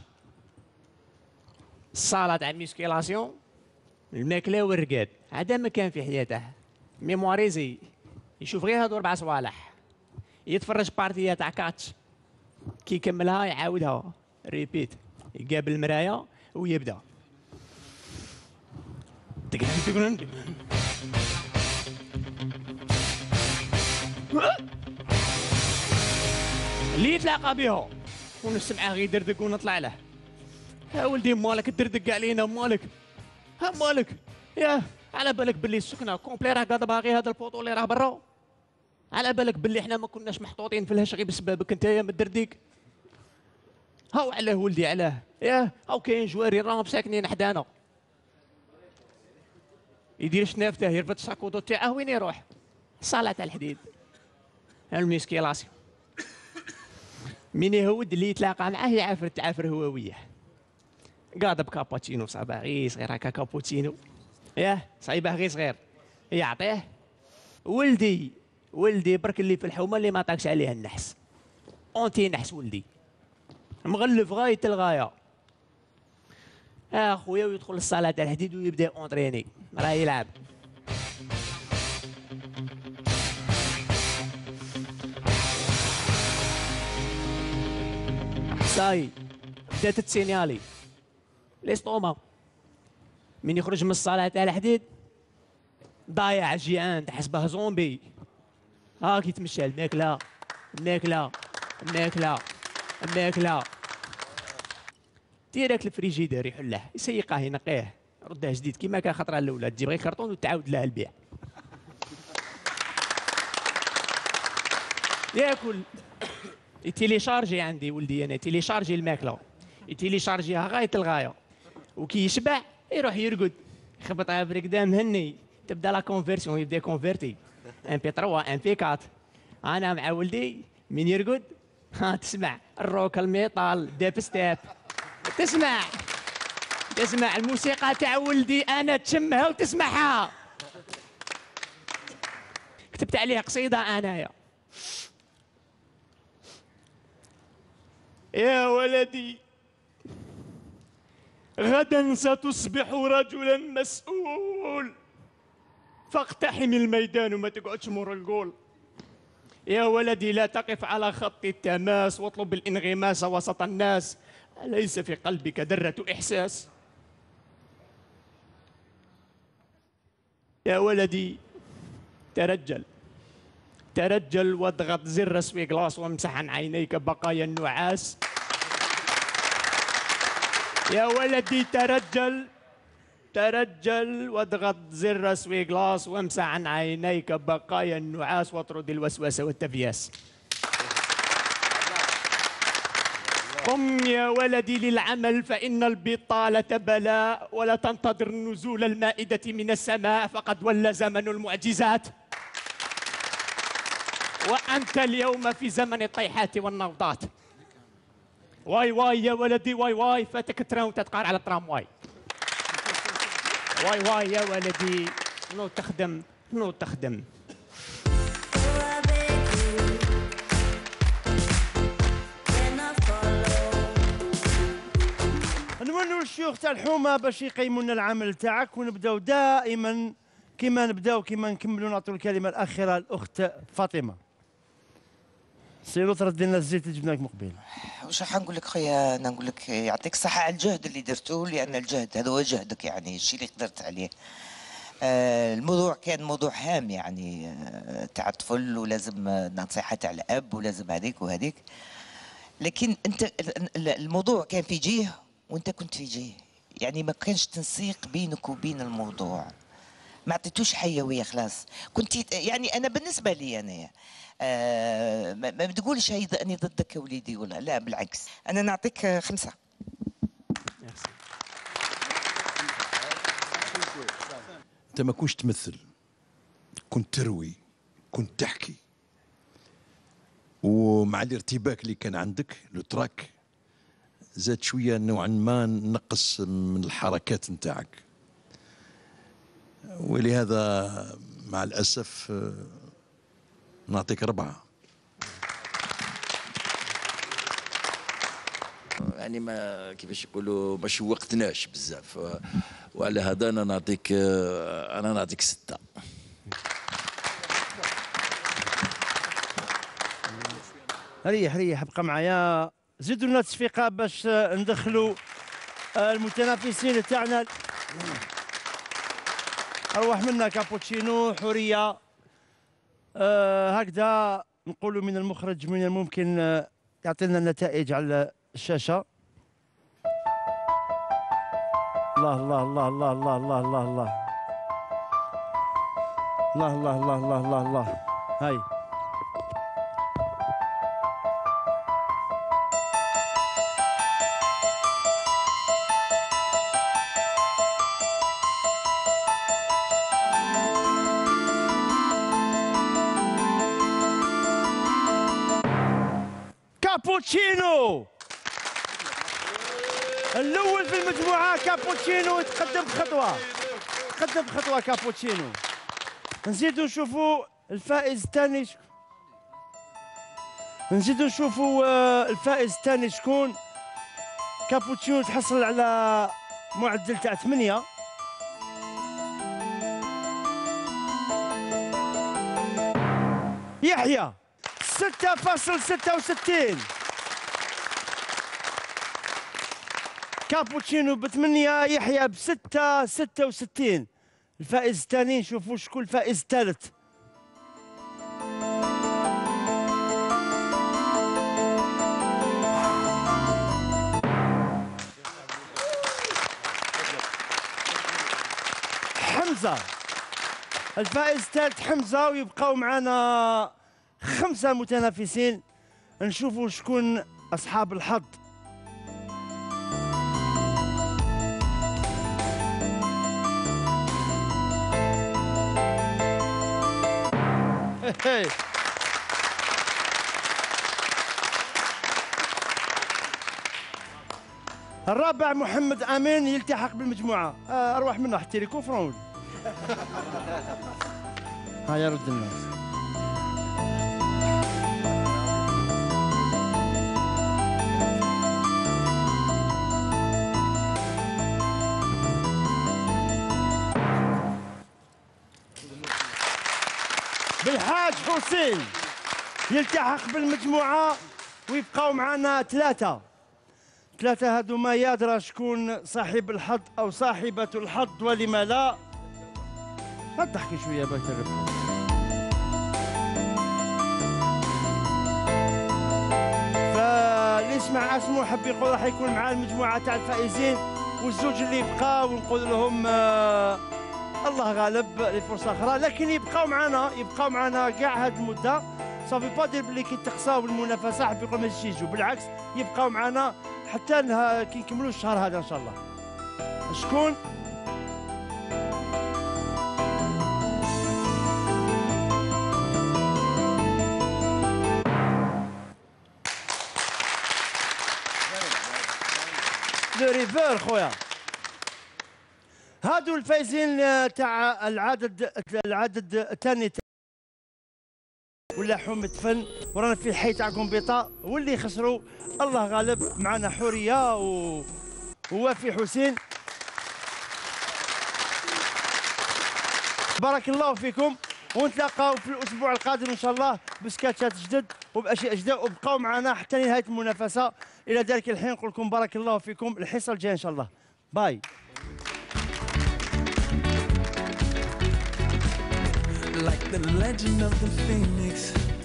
الصالة تاع الميسكيلاسيون، الماكلة والرقاد. هذا ما كان في حياته. ميمواريزي يشوف غير هادو ربع صوالح، يتفرج بارتيات تاع كاتش كي يكملها يعاودها ريبيت، يقابل المراية ويبدا. اللي يتلاقى بها ونسمعه غير يدردق ونطلع له. يا ولدي مالك تدردق علينا مالك؟ ها مالك؟ ياه على بالك باللي السكنه كومبلي راه قاعد باغي هذا البوطو اللي راه برا؟ على بالك باللي احنا ما كناش محطوطين في الهش غير بسببك انت يا مدرديق؟ هاو علاه ولدي علاه؟ ياه هاو كاين جواري راهم ساكنين حدانا. يدير شنافته يرفد الساكودو تاعه وين يروح؟ الصالة تاع الحديد الميسكيلاسيون. من يهود اللي يتلاقى معاه يعافر تعافر هو وياه. قاعد بكابوتشينو صعيبه غير صغير هكا كابوتشينو. ياه صعيبه غير صغير يعطيه. ولدي ولدي برك اللي في الحومه اللي ما عطاكش عليها النحس. اونتي نحس ولدي مغلف غايه الغايه. اه خويا ويدخل الصاله تاع الحديد ويبدا اونطريني راه يلعب. ساي بدات تسينيالي ليستوما من يخرج من الصاله تاع الحديد ضايع جيعان تحسبه زومبي. ها كي يتمشى الماكله الماكله الماكله الماكله ديريكت الفريجيدير يحله يسيقه ينقيه ردها جديد كيما كان خطره الاولى تجيب غير كرتون وتعاود لها البيع. ياكل يتيليشارجي عندي ولدي انا يتيليشارجي الماكله يتيليشارجيها غايه الغايه وكي يشبع يروح يرقد يخبطها في رقدام مهني تبدا لا كونفيرسيون يبدا كونفيرتي ام بي ثلاثة ام بي أربعة. انا مع ولدي من يرقد ها تسمع الروك الميطال ديب ستيب. تسمع تسمع الموسيقى تاع ولدي انا تشمها وتسمعها. كتبت عليها قصيده انايا. يا ولدي غدا ستصبح رجلا مسؤول، فاقتحم الميدان وما تقعدش مور الجول. يا ولدي لا تقف على خط التماس واطلب الانغماس وسط الناس، أليس في قلبك ذرة إحساس؟ يا ولدي ترجل ترجل واضغط زر سوي جلاس وامسح عن عينيك بقايا النعاس. يا ولدي ترجل ترجل واضغط زر سوي جلاس وامسح عن عينيك بقايا النعاس واطرد الوسوسة والتفياس. قم يا ولدي للعمل فإن البطالة بلاء، ولا تنتظر نزول المائدة من السماء فقد ولى زمن المعجزات. وأنت اليوم في زمن الطيحات والنوضات. واي واي يا ولدي واي واي، فاتك ترام وتتقار على الترام واي. واي واي يا ولدي نو تخدم نو تخدم. نمنوا الشيوخ تاع الحومه باش يقيموا لنا العمل تاعك، ونبداو دائما كما نبداو كما نكملوا. نعطوا الكلمه الاخيره الاخت فاطمه. سيرو تردي لنا الزيت اللي جبنا لك مقبل. واش راح نقول لك خويا؟ انا نقول لك يعطيك الصحه على الجهد اللي درتوه، لان الجهد هذا هو جهدك، يعني الشيء اللي قدرت عليه. آه الموضوع كان موضوع هام يعني آه تاع الطفل، ولازم نصيحه تاع الاب، ولازم هذيك وهذيك. لكن انت الموضوع كان في جهه وانت كنت في جهه، يعني ما كانش تنسيق بينك وبين الموضوع، ما عطيتوش حيويه خلاص. كنت يعني انا بالنسبه لي انا آه ما, ما بتقولش هي اني ضدك يا وليدي ولا لا، بالعكس انا نعطيك خمسه. انت ما كنتش تمثل، كنت تروي، كنت تحكي، ومع الارتباك اللي كان عندك لو تراك زاد شويه نوعا ما نقص من الحركات نتاعك، ولهذا مع الاسف نعطيك ربعه. يعني ما كيفاش يقولوا ما شوقتناش بزاف، وعلى هذا انا نعطيك انا نعطيك سته. ريح ريح ابقى معايا. زيدوا لنا تصفيقه باش ندخلوا المتنافسين تاعنا. اروح منا كابوتشينو حوريه. آه هكذا نقولوا من المخرج من الممكن آه يعطي لنا النتائج على الشاشه. الله الله الله الله الله الله الله الله الله الله الله الله الله الله هاي كابوتشينو الاول في المجموعه. كابوتشينو يتقدم بخطوه تقدم بخطوه كابوتشينو. نزيدوا نشوفوا الفائز الثاني. نزيدوا نشوفوا الفائز الثاني شكون. كابوتشينو تحصل على معدل تاع ثمانية. يحيى ستة فاصل ستة وستين. كابوتشينو بثمانية، يحيى بستة ستة وستين. الفائز الثاني نشوفوا شكون الفائز الثالث. حمزة الفائز الثالث حمزة، ويبقاو معنا خمسة متنافسين. نشوفوا شكون أصحاب الحظ. الرابع محمد امين يلتحق بالمجموعه. آه، ارواح منه حتى لي كوفرون. ها يا رد الناس. بالحاج حسين يلتحق بالمجموعه ويبقاو معنا ثلاثه. ثلاثة هادو ما يدرى شكون صاحب الحظ أو صاحبة الحظ ولما لا. ما تضحكي شوية باش تربح. فاللي يسمع اسمه حب يقول راح يكون مع المجموعة تاع الفائزين، والزوج اللي يبقى ونقول لهم آه الله غالب لفرصة أخرى، لكن يبقاو معنا يبقاو معنا كاع هاد المدة. صافي با دير بلي كي تقصاو بالمنافسة حب يقول ما يجيش يجوا، بالعكس يبقاو معنا حتى كي نكملوا الشهر هذا ان شاء الله. شكون؟ لو ريفير خويا. هادو الفايزين تاع العدد العدد الثاني ولا حومة فن، ورانا في الحي تاع قنبيطة، واللي خسروا الله غالب. معنا حورية و... ووافي حسين. بارك الله فيكم، ونتلاقاو في الاسبوع القادم ان شاء الله بسكاتشات جدد وباشياء جديده، وبقاو معنا حتى نهايه المنافسه. الى ذلك الحين نقول لكم بارك الله فيكم، الحصه الجايه ان شاء الله. باي. Like the legend of the phoenix,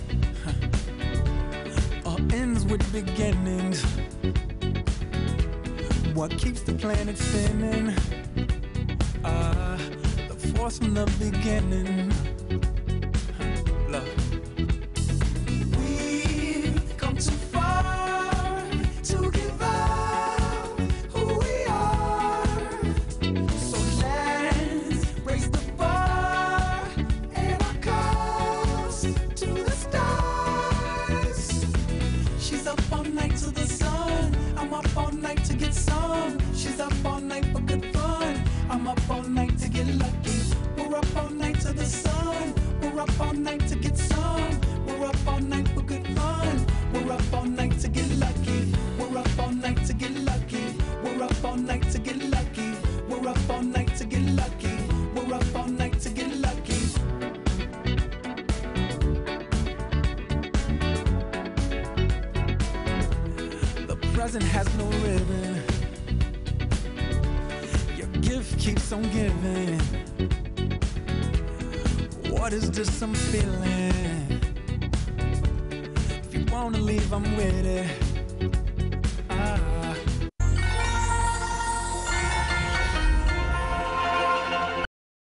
huh. All ends with beginnings. What keeps the planet spinning? Ah, uh, the force from the beginning. Huh. Love. We've come too far to give up who we are. So let's raise the bar and our cups to the stars. She's up all night to the sun. I'm up all night to get some. She's up all night for good fun. I'm up all night to get lucky. We're up all night to the sun. We're up all night to get some. We're up all night for good fun. We're up all night to get lucky. We're up all night to get lucky. We're up all night to get lucky. We're up all night to get lucky. We're up all night to get lucky. The present has no ribbon. Your gift keeps on giving. What is this I'm feeling? If you wanna leave, I'm with it.